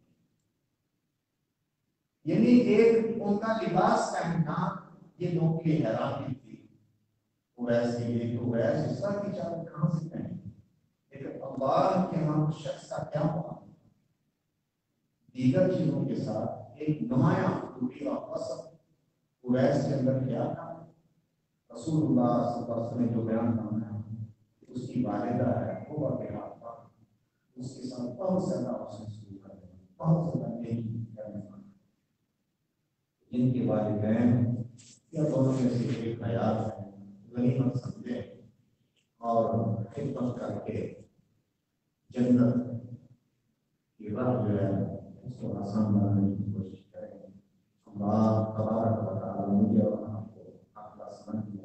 یعنی ایک ان کا لباس پہننا یہ لوگوں کی حیرانی تھی. اویس کے لیے کہ اویس اس طرح کی چادر کہاں سے پہنی. لیکن اللہ کے ہاں شخص کا کیا ہوا دیگر چیزوں کے ساتھ ایک نمایاں خوبی اور وصف اویس کے اندر کیا تھا. رسول اللہ صلی اللہ علیہ وسلم نے جو بیان کرنا ہے اس کی والدہ ہے وہ وغیرہ اس کے ساتھ بہت زیادہ حسن سلوک کرنے بہت زیادہ نیکی کرنے والا. جن کے والدین یا دونوں میں سے ایک حیات ہے غنیمت سمجھے اور خدمت کر کے جنت کی راہ جو ہے اس کو آسان بنانے کی کوشش کریں. اللہ تبارک و تعالی مجھے اور آپ کو اپنا سمجھ میں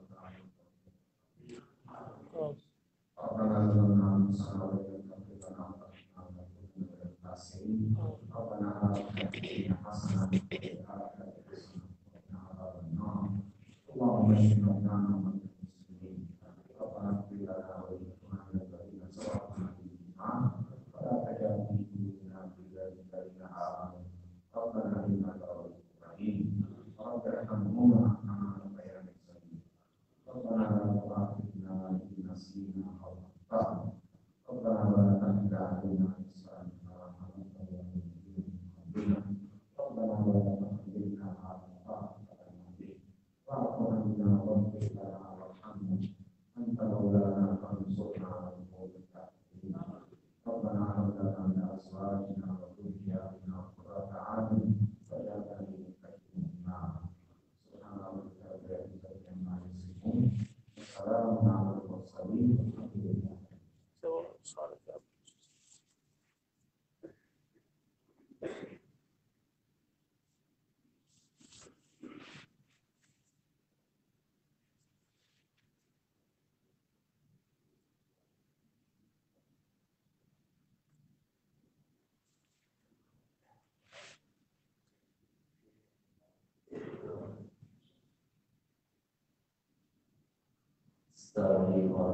ربنا ظلمنا انفسنا وان لم تغفر لنا وترحمنا لنكونن من الخاسرين. ربنا آتنا في الدنيا حسنة وفي الآخرة حسنة وقنا عذاب النار. اللهم اشف مرضانا ومرضى المسلمين. ربنا اغفر لنا ولإخواننا الذين سبقونا بالإيمان ولا تجعل في قلوبنا غلا للذين آمنوا ربنا إنك رؤوف رحيم. رب ارحمهما كما ربياني صغيرا. ربنا لا تؤاخذنا إن نسينا أو أخطأنا. ربنا ولا تحمل علينا إصرا كما حملته على الذين من قبلنا. ربنا ولا تحملنا على ما لا طاقة لنا به. واعف عنا واغفر لنا وارحمنا أنت مولانا فانصرنا على القوم الكافرين. ربنا هب لنا من أزواجنا وذرياتنا قرة أعين واجعلنا للمتقين إماما. سبحان ربك رب العزة عما يصفون وسلام على المرسلين والحمد لله. تعلیم اور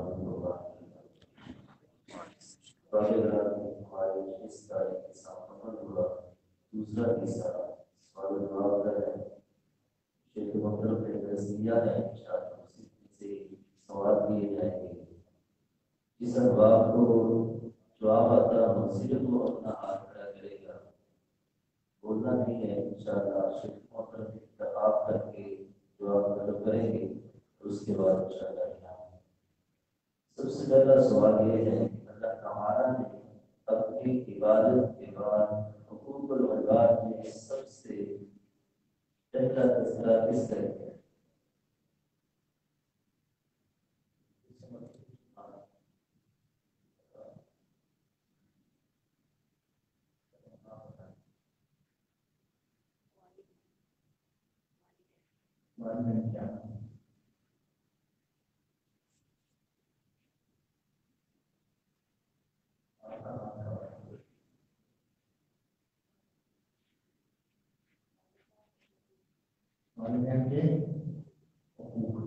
ہمارے اس تاریخ کے ساتھ ہوا دوسرا حصہ سوال جواب کا ہے شیخ محترم نے درسیہ ہے انشاءاللہ سے سوال کیے جائیں گے اس ابواب کو جواب آتا ہو صرف وہ اپنا ہاتھ کھڑا کرے گا بولنا نہیں ہے انشاءاللہ شیخ محترم انتخاب کر کے جواب طلب کریں گے اور اس کے بعد انشاءاللہ سب سے پہلا سوال یہ ہے کہ اللہ تعالیٰ نے اپنی عبادت کے بعد حقوق العباد میں سب سے پہلا تذکرہ کس طرح کیا والدین کے حقوق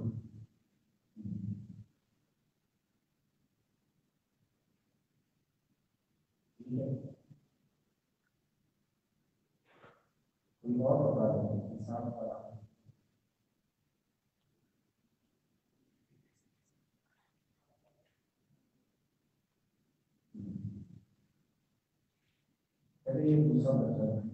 کوئی اور بتا دیں انسان کا پہلے یہ دوسرا بچہ ہے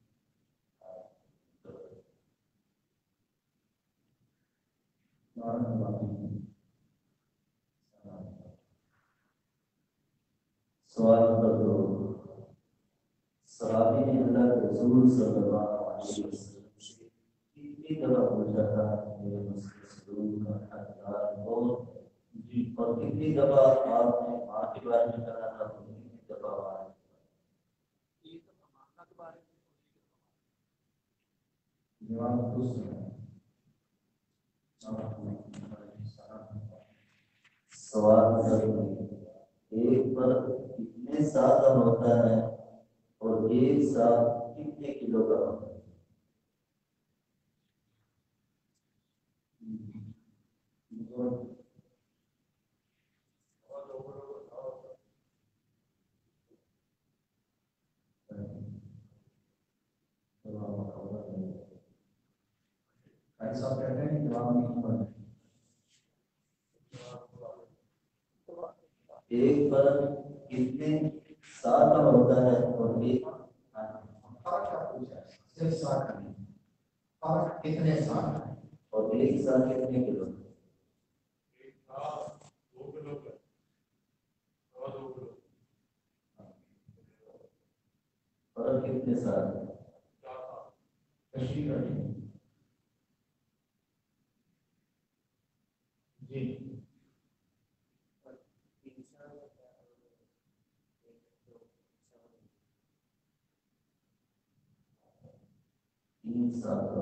سوال نمبر 2 صحابی نے اللہ کے رسول صلی اللہ علیہ وسلم سے کتنی دفعہ پوچھا تھا میرے مسئلے سلوک کا حقدار کون ہے جی اور کتنی دفعہ آپ نے ماں کے بارے میں کہا تھا اور کتنی دفعہ جواب درست ہے سوال ایک پر کتنے سال کا ہوتا ہے اور ایک سال کتنے کلو کا ہوتا ہے ایسا کہتے ہیں کہ جواب نہیں پڑھتے ایک پر کتنے سال کا ہوتا ہے اور ایک فرق کیا پوچھا ہے صرف سال کا نہیں فرق کتنے سال کا ہے اور ایک سال کتنے کلو فرق کتنے سال تشریح کریں جی 3 سال کا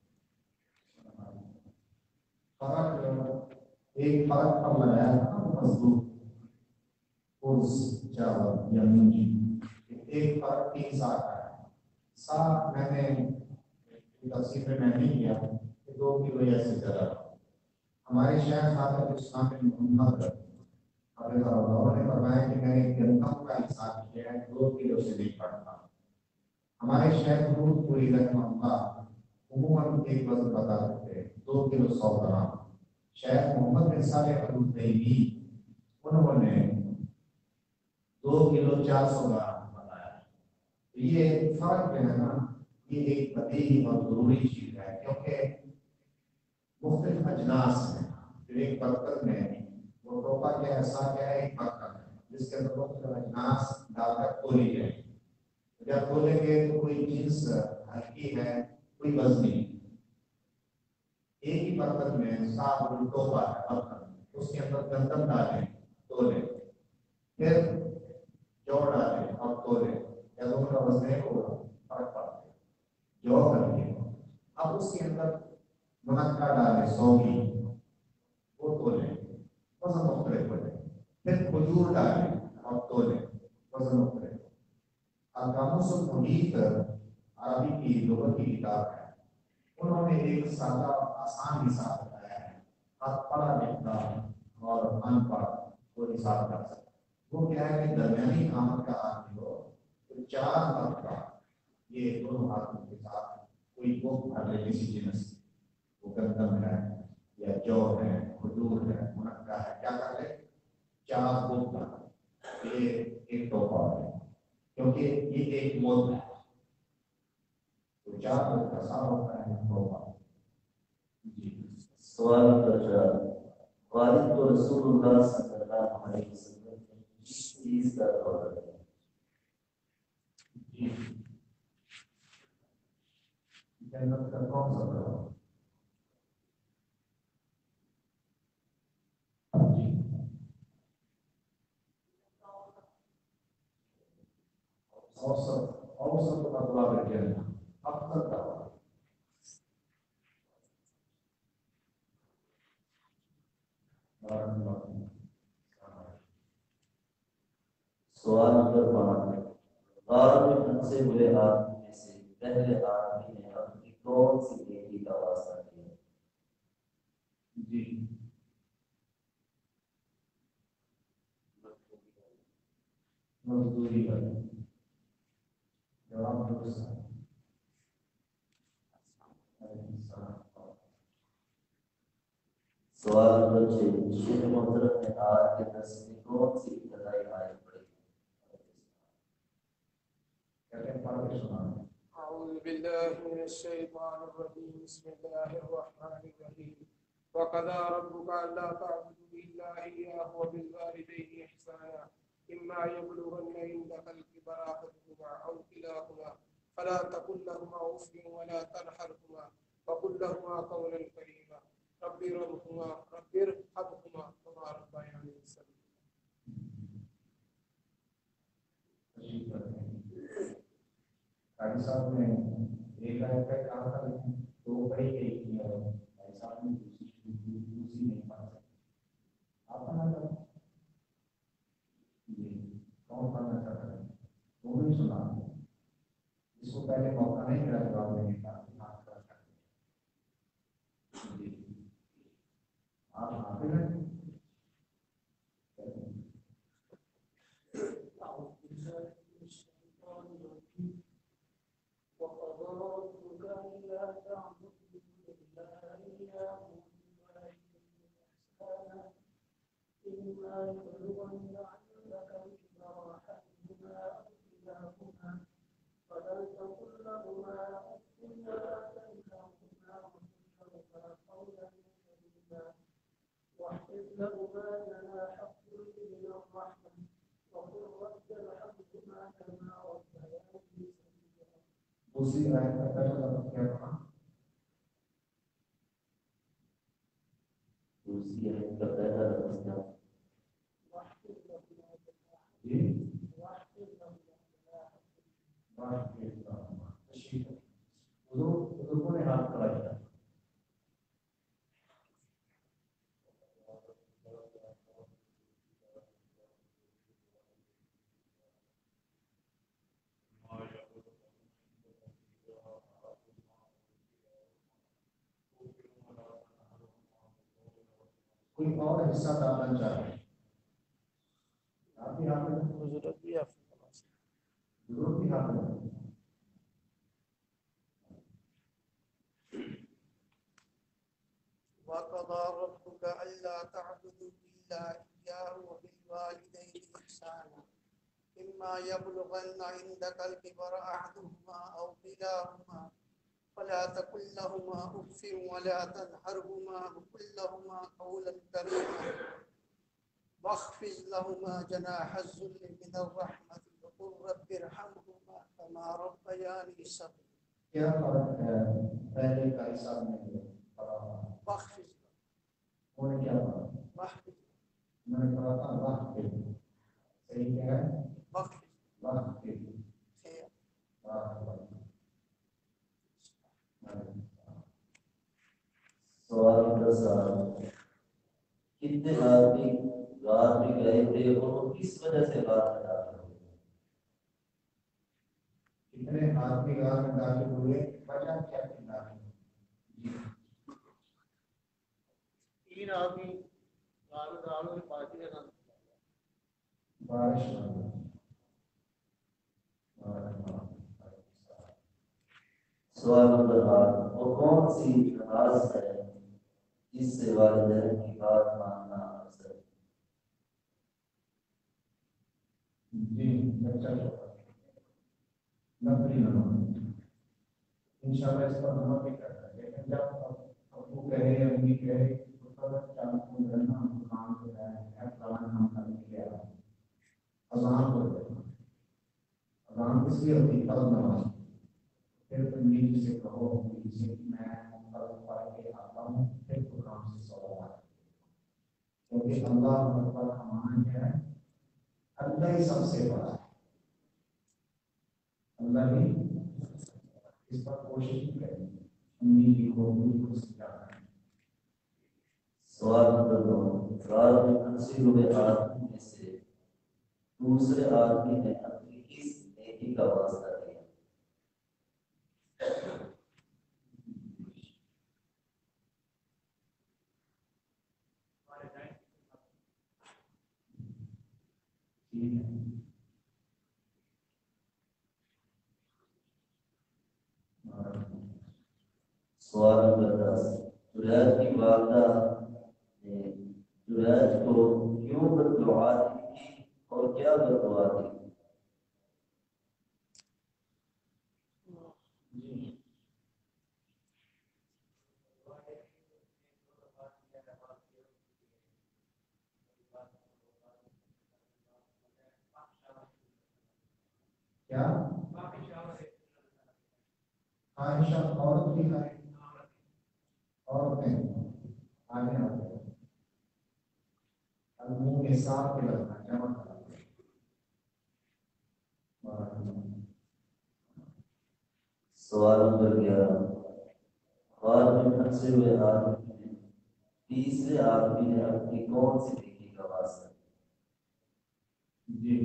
فرق ایک فرق پر لگایا تھا مزدور پرس چاول یا منجی ایک فرق 3 سال کا ہے سال میں نے تفصیل میں نہیں کیا کہ 2 کلو یا سے زیادہ ہمارے شہر حضرت اسلام بن محمد حضرت اللہ نے فرمایا کہ میں نے گندم کا حساب کیا ہے 2 کلو سے نہیں پڑتا ہمارے شہر حضور پوری رحمہ اللہ عموماً ایک وزن بتا دیتے 2 کلو 100 گرام شیخ محمد بن صالح العثیمی انہوں نے 2 کلو 400 گرام بتایا یہ فرق جو ہے نا یہ ایک بدیہی اور ضروری چیز ہے کیونکہ مختلف اجناس ہیں جو ایک برتن میں وہ ٹوپا کیا ایسا کیا ہے ایک برتن ہے جس کے اندر مختلف اجناس ڈال کر کھولی جائے جب کھولیں گے تو کوئی جنس ہلکی ہے کوئی وزن نہیں ایک ہی برتن میں صاف ٹوپا ہے برتن اس کے اندر گندم ڈالیں تولے پھر جو ڈالیں اور تولے یا دونوں کا وزن ہے وہ فرق پڑتا ہے جو کر کے اب اس کے اندر منقع ڈالے 100 کی وہ تولے وزن مختلف ہو جائے پھر کھجور ڈالے اور تولے وزن مختلف القاموس المحیط عربی کی لغت کی کتاب ہے انہوں نے ایک سادہ آسان حساب بتایا ہے آپ پڑھا لکھتا اور ان پڑھ کو حساب کر سکتا ہے۔ وہ کیا ہے کہ درمیانی آمد کا آدمی ہو تو 4 لاکھ کا یہ دونوں ہاتھوں کے ساتھ کوئی بک بھر لے کسی جنس سے، وہ گندم ہے یا جو ہے کھجور ہے منقع ہے، کیا کر لے 4 بک کا یہ ایک تحفہ ہے، کیونکہ یہ ایک موت ہے تو 4 بک کا سارا ہوتا ہے تحفہ۔ جی سوال نمبر 4، والد کو رسول اللہ صلی اللہ علیہ وسلم نے جس چیز کا دعویٰ کیا؟ جی جنت کا کون سا دعویٰ؟ جی اوسط ابواب الجنہ، افضل دعویٰ۔ سوال نمبر 5، غار میں پھنسے ہوئے آدمی میں سے پہلے آدمی نے اپنی کون سی نیکی کا واسطہ کیا؟ جی مزدوری کا جواب درست ہے۔ سوال نمبر 6، شیخ محترم نے آج کے درس میں کون سی ابتدائی آیت پڑھی؟ کہتے ہیں پڑھ کے سنانا۔ أعوذ بالله من الشيطان الرجيم بسم الله الرحمن الرحيم وقضى ربك ألا تعبدوا إلا إياه وبالوالدين إحسانا إما يبلغن عندك الكبر أحدهما أو كلاهما فلا تقل لهما أف ولا تنهرهما وقل لهما قولا كريما رب ارحمهما كما ربياني صغيرا۔ قاضی صاحب نے ایک آیت کا کہا تھا لیکن 2 پڑھی گئی تھی اور بھائی صاحب نے دوسری نہیں پڑھ سکتے۔ آپ پڑھنا چاہتے ہیں؟ جی کون پڑھنا چاہتا ہے؟ وہ نہیں سنا، اس کو پہلے موقع نہیں ملا جواب دینے کا۔ جی آپ حافظ ہیں؟ وقضى ربك ألا تعبدوا إلا إياه وبالوالدين إحسانا إما يبلغن عندك الكبر أحدهما أو كلاهما فلا تقل لهما أف ولا تنهرهما وقل لهما قولا كريما واحفظ لهما جناح الذل من الرحمة وقل رب ارحمهما كما ربياني صغيرا۔ دوسری آیت کا پہلا لفظ کیا تھا؟ دوسری آیت کا پہلا لفظ کیا؟ جی بزرگوں نے ہاتھ کھڑا کیا۔ کوئی اور حصہ ڈالنا چاہے؟ آپ بھی حافظ ہیں؟ بزرگ بھی حافظ بزرگ بھی حافظ ہیں؟ وقضى ربك ألا تعبدوا إلا إياه وبالوالدين إحسانا إما يبلغن عندك الكبر أحدهما أو كلاهما فلا تقل لهما أف ولا تنهرهما وقل لهما قولا كريما واخفض لهما جناح الذل من الرحمة وقل رب ارحمهما كما ربياني صغيرا۔ کیا فرق ہے پہلے کا حصہ میں پڑھا؟ واخفض انہوں نے کیا پڑھا؟ واخفض میں نے پڑھا تھا واہ پہ، صحیح کیا ہے؟ واخفض واہ پہ خیر سوال نمبر 7، کتنے آدمی غار میں گئے تھے اور وہ کس وجہ سے غار میں داخل ہوئے؟ کتنے آدمی غار میں داخل ہوئے، وجہ کیا تھی داخل ہوئے؟ 3 آدمی بارش سوال نمبر 8، وہ کون سی نماز ہے جس سے والدین کی بات ماننا افضل ہے؟ جی بچہ نفلی نماز انشاءاللہ اس پر عمل بھی کرتا ہے، لیکن جب ابو کہے امی کہے تو رہنا کام جو ہے فلان ہم کر کے آ اذان ہو جائے، اذان اس لیے ہوتی فرض نماز، پھر تمیز سے کہو سے میں فرض پڑھ کے آتا ہوں، پھر پروگرام سے سوال آتا ہے، کیونکہ اللہ اکبر کا معنی ہے اللہ ہی سب سے بڑا ہے، اللہ ہی اس پر کوشش بھی کریں امی کی کو سمجھانا ہے۔ سوال نمبر 9، رات میں پھنسے ہوئے آدمی میں سے دوسرے آدمی نے اپنی کس نیکی کا واسطہ دیا؟ سوال نمبر 10، جرائد کی والدہ نے جرائد کو کیوں بددعا دی اور کیا بددعا دی؟ کیا عائشہ عورت بھی ہے، عورتیں آگے آتے ہیں الموم کے ساتھ کے لگنا جمع کرنا۔ سوال نمبر 11، خواب میں پھنسے ہوئے آدمی نے تیسرے آدمی نے اپنی کون سی نیکی کا واسطہ دیا؟ جی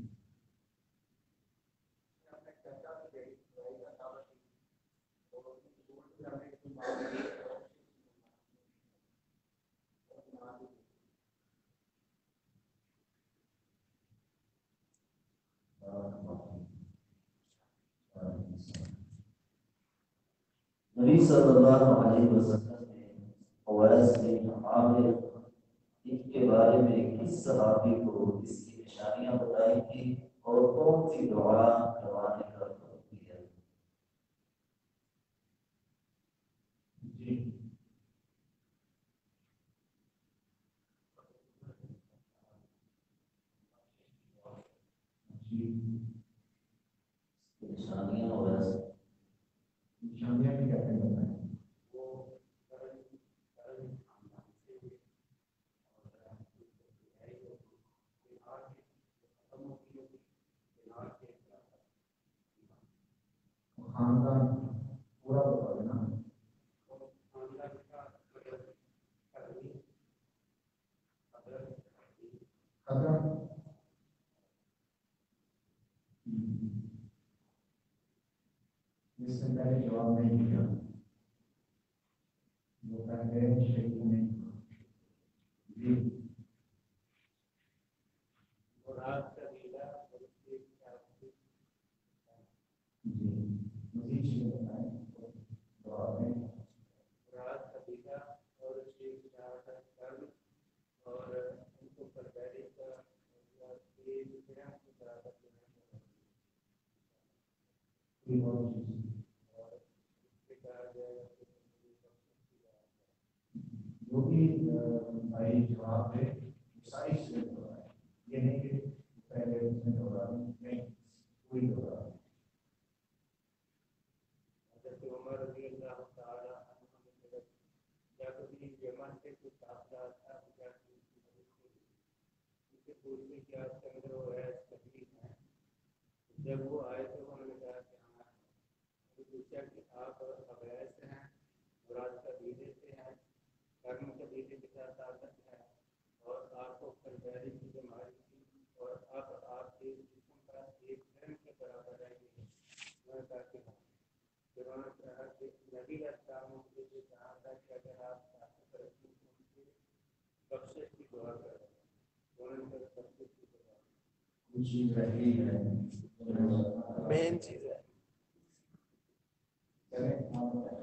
نبی صلی اللہ علیہ وسلم نے اویس بن عامر کے بارے میں کس صحابی کو اس کی نشانیاں بتائی تھی اور کون سی دعا کروانے کا حکم دیا؟ جی نشانیاں اویس نشانیاں بھی کہتے ہیں بتائیں۔ خاندان پورا بتا دینا، خطرہ جس سے پہلے جواب نہیں دیا وہ پہلے شریک نہیں ہوا۔ جی جی مزید چیزیں بتائیں جواب میں۔ کوئی اور چیز جو بھی بھائی جواب دے ساری چیزیں دہرائیں، یہ نہیں کہ پہلے اس میں دہرا نہیں، کوئی دہرا جب وہ آئے تو انہوں نے کہا کہ ہاں، پوچھا کہ آپ اویس ہیں، مراد قبیلے سے ہیں، کرم قبیلے کے ساتھ طاقت ہے اور آپ کو پنجاری کی بیماری تھی اور اب آپ کے جسم کا ایک گرم کے برابر رہ گئی ہے۔ انہوں نے کہا کہ ہاں۔ پھر انہوں نے کہا کہ نبی علیہ السلام نے مجھے یہ کہا تھا کہ اگر آپ طاقت رکھیں تو ان سے بخشش کی دعا कुछ चीज रही है मेन चीज है। चले आप बताएं।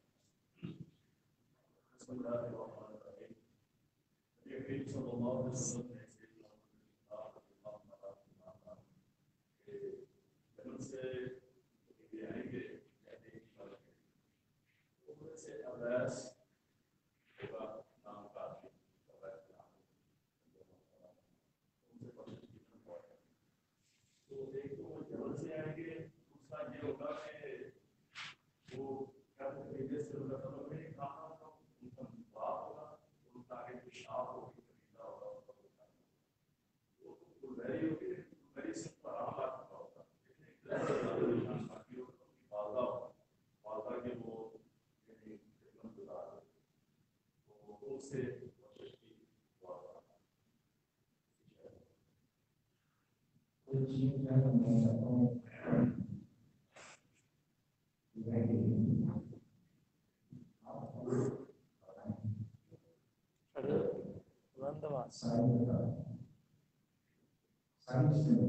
कुछ चीज जो है मैं चाहता हूँ साइंस में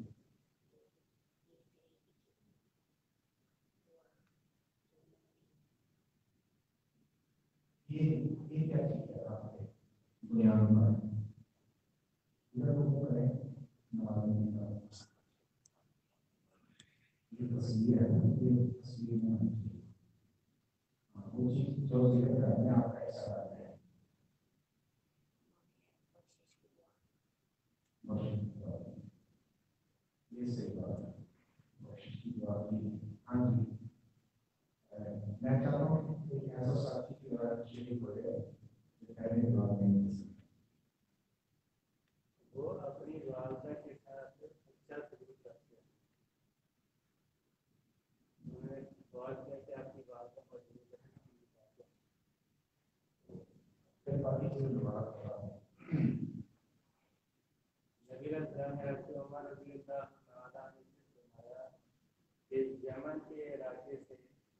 ये क्या चीज है आपके बुनियाद पर इधर को करें ये तस्वीर है ये तस्वीर में वो चीज जो जिक्र करने आपका ऐसा है ये सही बात है हाँ जी मैं चाहता हूँ कि एक ऐसा साथी की बात शरीक हो जाए जो पहले बात नहीं कर सकता वो अपनी वालदा के साथ अच्छा सलूक करते हैं। उन्होंने सवाल किया कि आपकी वालदा मौजूद है फिर बाकी चीज़ें दोबारा बता नबी रसूल उमर रज़ी अल्लाह तआला ने फरमाया कि यमन के इलाके से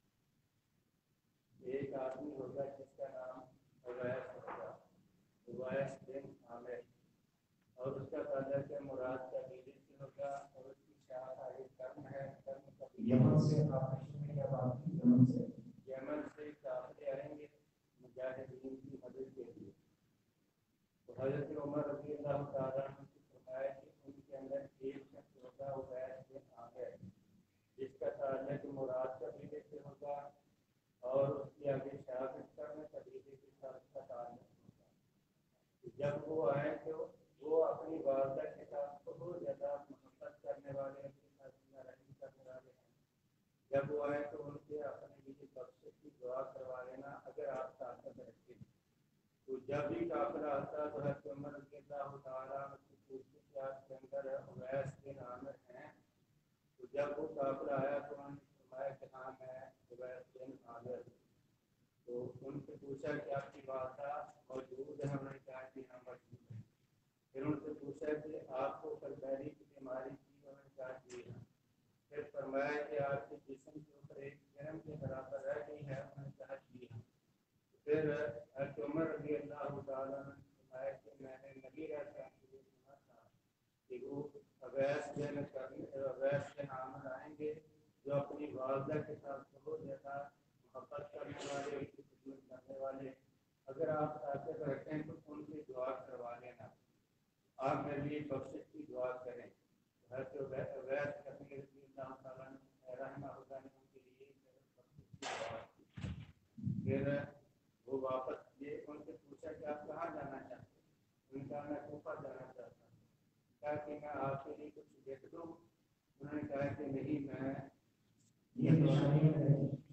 एक आदमी होगा जिसका नाम उवैस होगा, उवैस बिन आमिर, और उसका ताल्लुक मुराद कबीले से होगा और उसकी शाख आगे कर्म है। कर्म कबीले यमन से आपने में क्या बात की यमन से काफिले आएंगे मुजाहिदीन की मदद के लिए। तो हज़रत उमर रज़ी अल्लाह तआला ने फरमाया कि उनके अंदर एक शख्स होगा उवैस बिन आमिर जिसका ताल्लुक मुराद कबीले से होगा और उसकी आगे शागिर्द कर्म कबीले के साथ का ताल्लुक होगा। जब वो आए तो वो अपनी वालदा के साथ बहुत ज़्यादा मोहब्बत करने वाले, उनके साथ रहम करने वाले हैं। जब वो आए तो उनके अपने लिए बख्शिश की दुआ करवा लेना अगर आप ताकत रखते हैं। तो जब भी काफिला आता तो हज़रत उमर रज़ियल्लाहु ताला अन्हु पूछते कि आपके अंदर उवैस बिन आमिर हैं। तो जब वो काफिला आया तो उन्होंने फरमाया कि हाँ मैं उवैस बिन आमिर। तो उनसे पूछा कि आपकी वालदा मौजूद है? उन्होंने कहा कि हाँ मौजूद है। फिर उनसे पूछा कि आपको कलबैरी की बीमारी थी? उन्होंने कहा जी हाँ। फिर फरमाया कि आपके जिस्म के ऊपर एक जन्म के बराबर रह गई है? उन्होंने कहा जी हाँ। फिर हज़रत उमर रज़ी अल्लाह तआला ने फरमाया कि मैंने नबी रसूल से सुना था कि वो उवैस बिन आमिर आएंगे जो अपनी वालदा के साथ बहुत ज़्यादा मोहब्बत करने वाले, उनकी खिदमत करने वाले। अगर आप ताकत रखें तो उनसे दुआ करवा लेना, आप मेरे लिए बख्शिश की दुआ करें। हज़रत उवैस रज़ी अल्लाह तआला रहमहुल्लाह ने उनके लिए बख्शिश की दुआ की। फिर वो वापस ये उनसे पूछा कि आप कहाँ जाना चाहते हैं? उन्होंने कहा मैं कूफा जाना चाहता हूँ। कहा कि मैं आपके लिए कुछ लिख दूँ? उन्होंने कहा कि नहीं, मैं ये निशानी में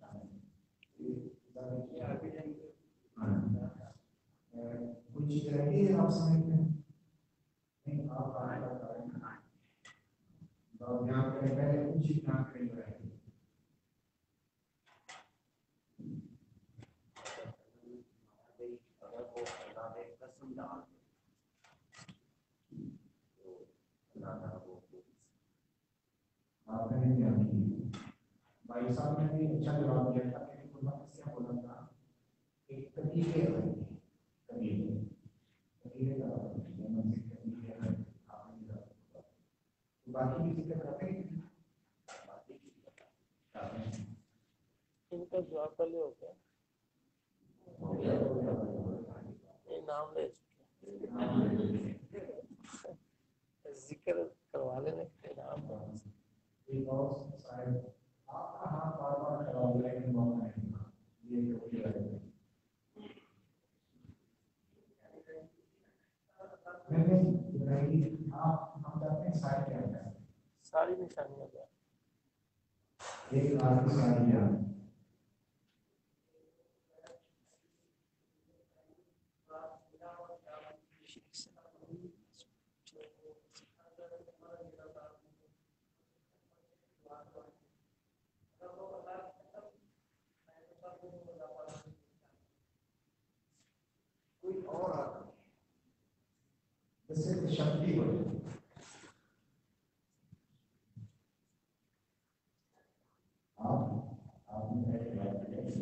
आगे जाएंगे। कुछ चीज रही है आप समझते हैं नहीं आप आगे तो यहाँ पे पहले कुछ चीज यहाँ पे नहीं रहेगी। अगर वो अल्लाह ने कसम डाल तो अल्लाह ना वो आपने नहीं ध्यान दिया। भाई साहब ने भी अच्छा जवाब दिया था कि खुदा से बोला था कि कबीले आएंगे, कबीले कबीले का यमन से कबीले आएंगे। आपने बाकी की चीजें करते हैं इनका जवाब पहले हो गया, ये नाम ले चुके, जिक्र करवा लेने के नाम because शायद आपका हाथ बार-बार खड़ा हो गया कि मौका नहीं मिला, ये कोई बात नहीं। नहीं आप हम चाहते हैं सारी क्या है, सारी निशानियां क्या एक आदमी सारी क्या है। कोई और जैसे कि शक्ति हो, आपने एक बात कही,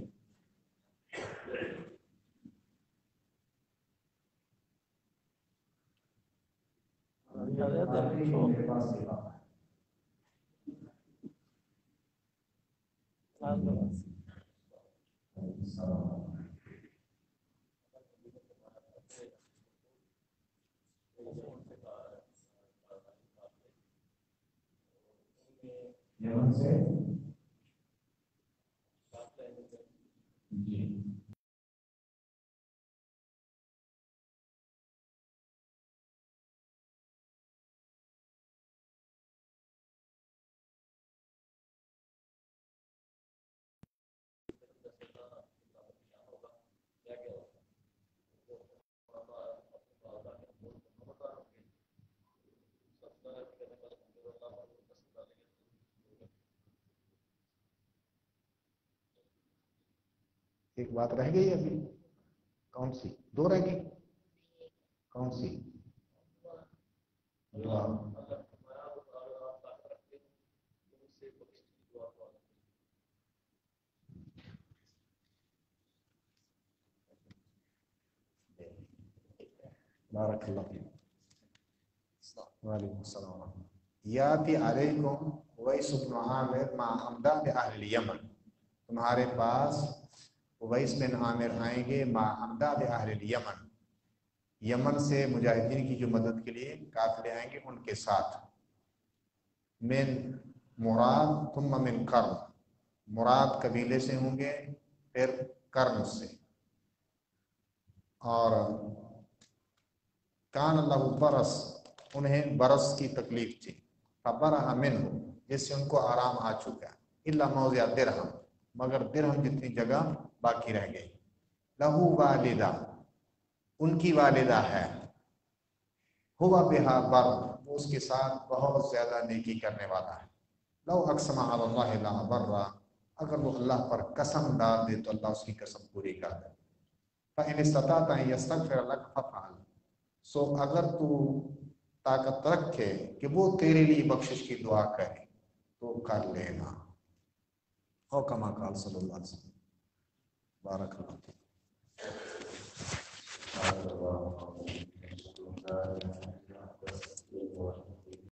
मेरे पास ये बात यमन से जी एक बात रह गई अभी, कौन सी? दो रह गई, कौन सी? दुआ। बारकल्लाह फीक। वालेकुम सलाम। याति अलैकुम उवैस इब्न आमिर मा हमदाद अहल यमन, तुम्हारे पास उवैस बिन आमिर आएंगे मा हमदाद अहल यमन, यमन से मुजाहिदीन की जो मदद के लिए काफिले आएंगे उनके साथ। मिन मुराद तुम मिन कर्म, मुराद कबीले से होंगे, फिर कर्म से। और कान अल्लाह बरस, उन्हें बरस की तकलीफ थी, फबरह मिन्हु, जिससे उनको आराम आ चुका, इल्ला मौज़िअ दिरहम, मगर दिरहम जितनी जगह बाकी रह गई। लहू वालिदा, उनकी वालिदा है, हुवा बिहा बर, वो उसके साथ बहुत ज्यादा नेकी करने वाला है। लौ अक़सम अलल्लाहि ला बर्रा, अगर वो अल्लाह पर कसम डाल दे तो अल्लाह उसकी कसम पूरी कर दे। फ़इन इस्तताअत अन यस्तग़फ़िर लक फ़फ़अल, सो अगर तू ताकत रखे कि वो तेरे लिए बख्शिश की दुआ करे तो कर लेना। औ कमा क़ाल सल्लल्लाहु अलैहि वसल्लम। बारकल्लाह।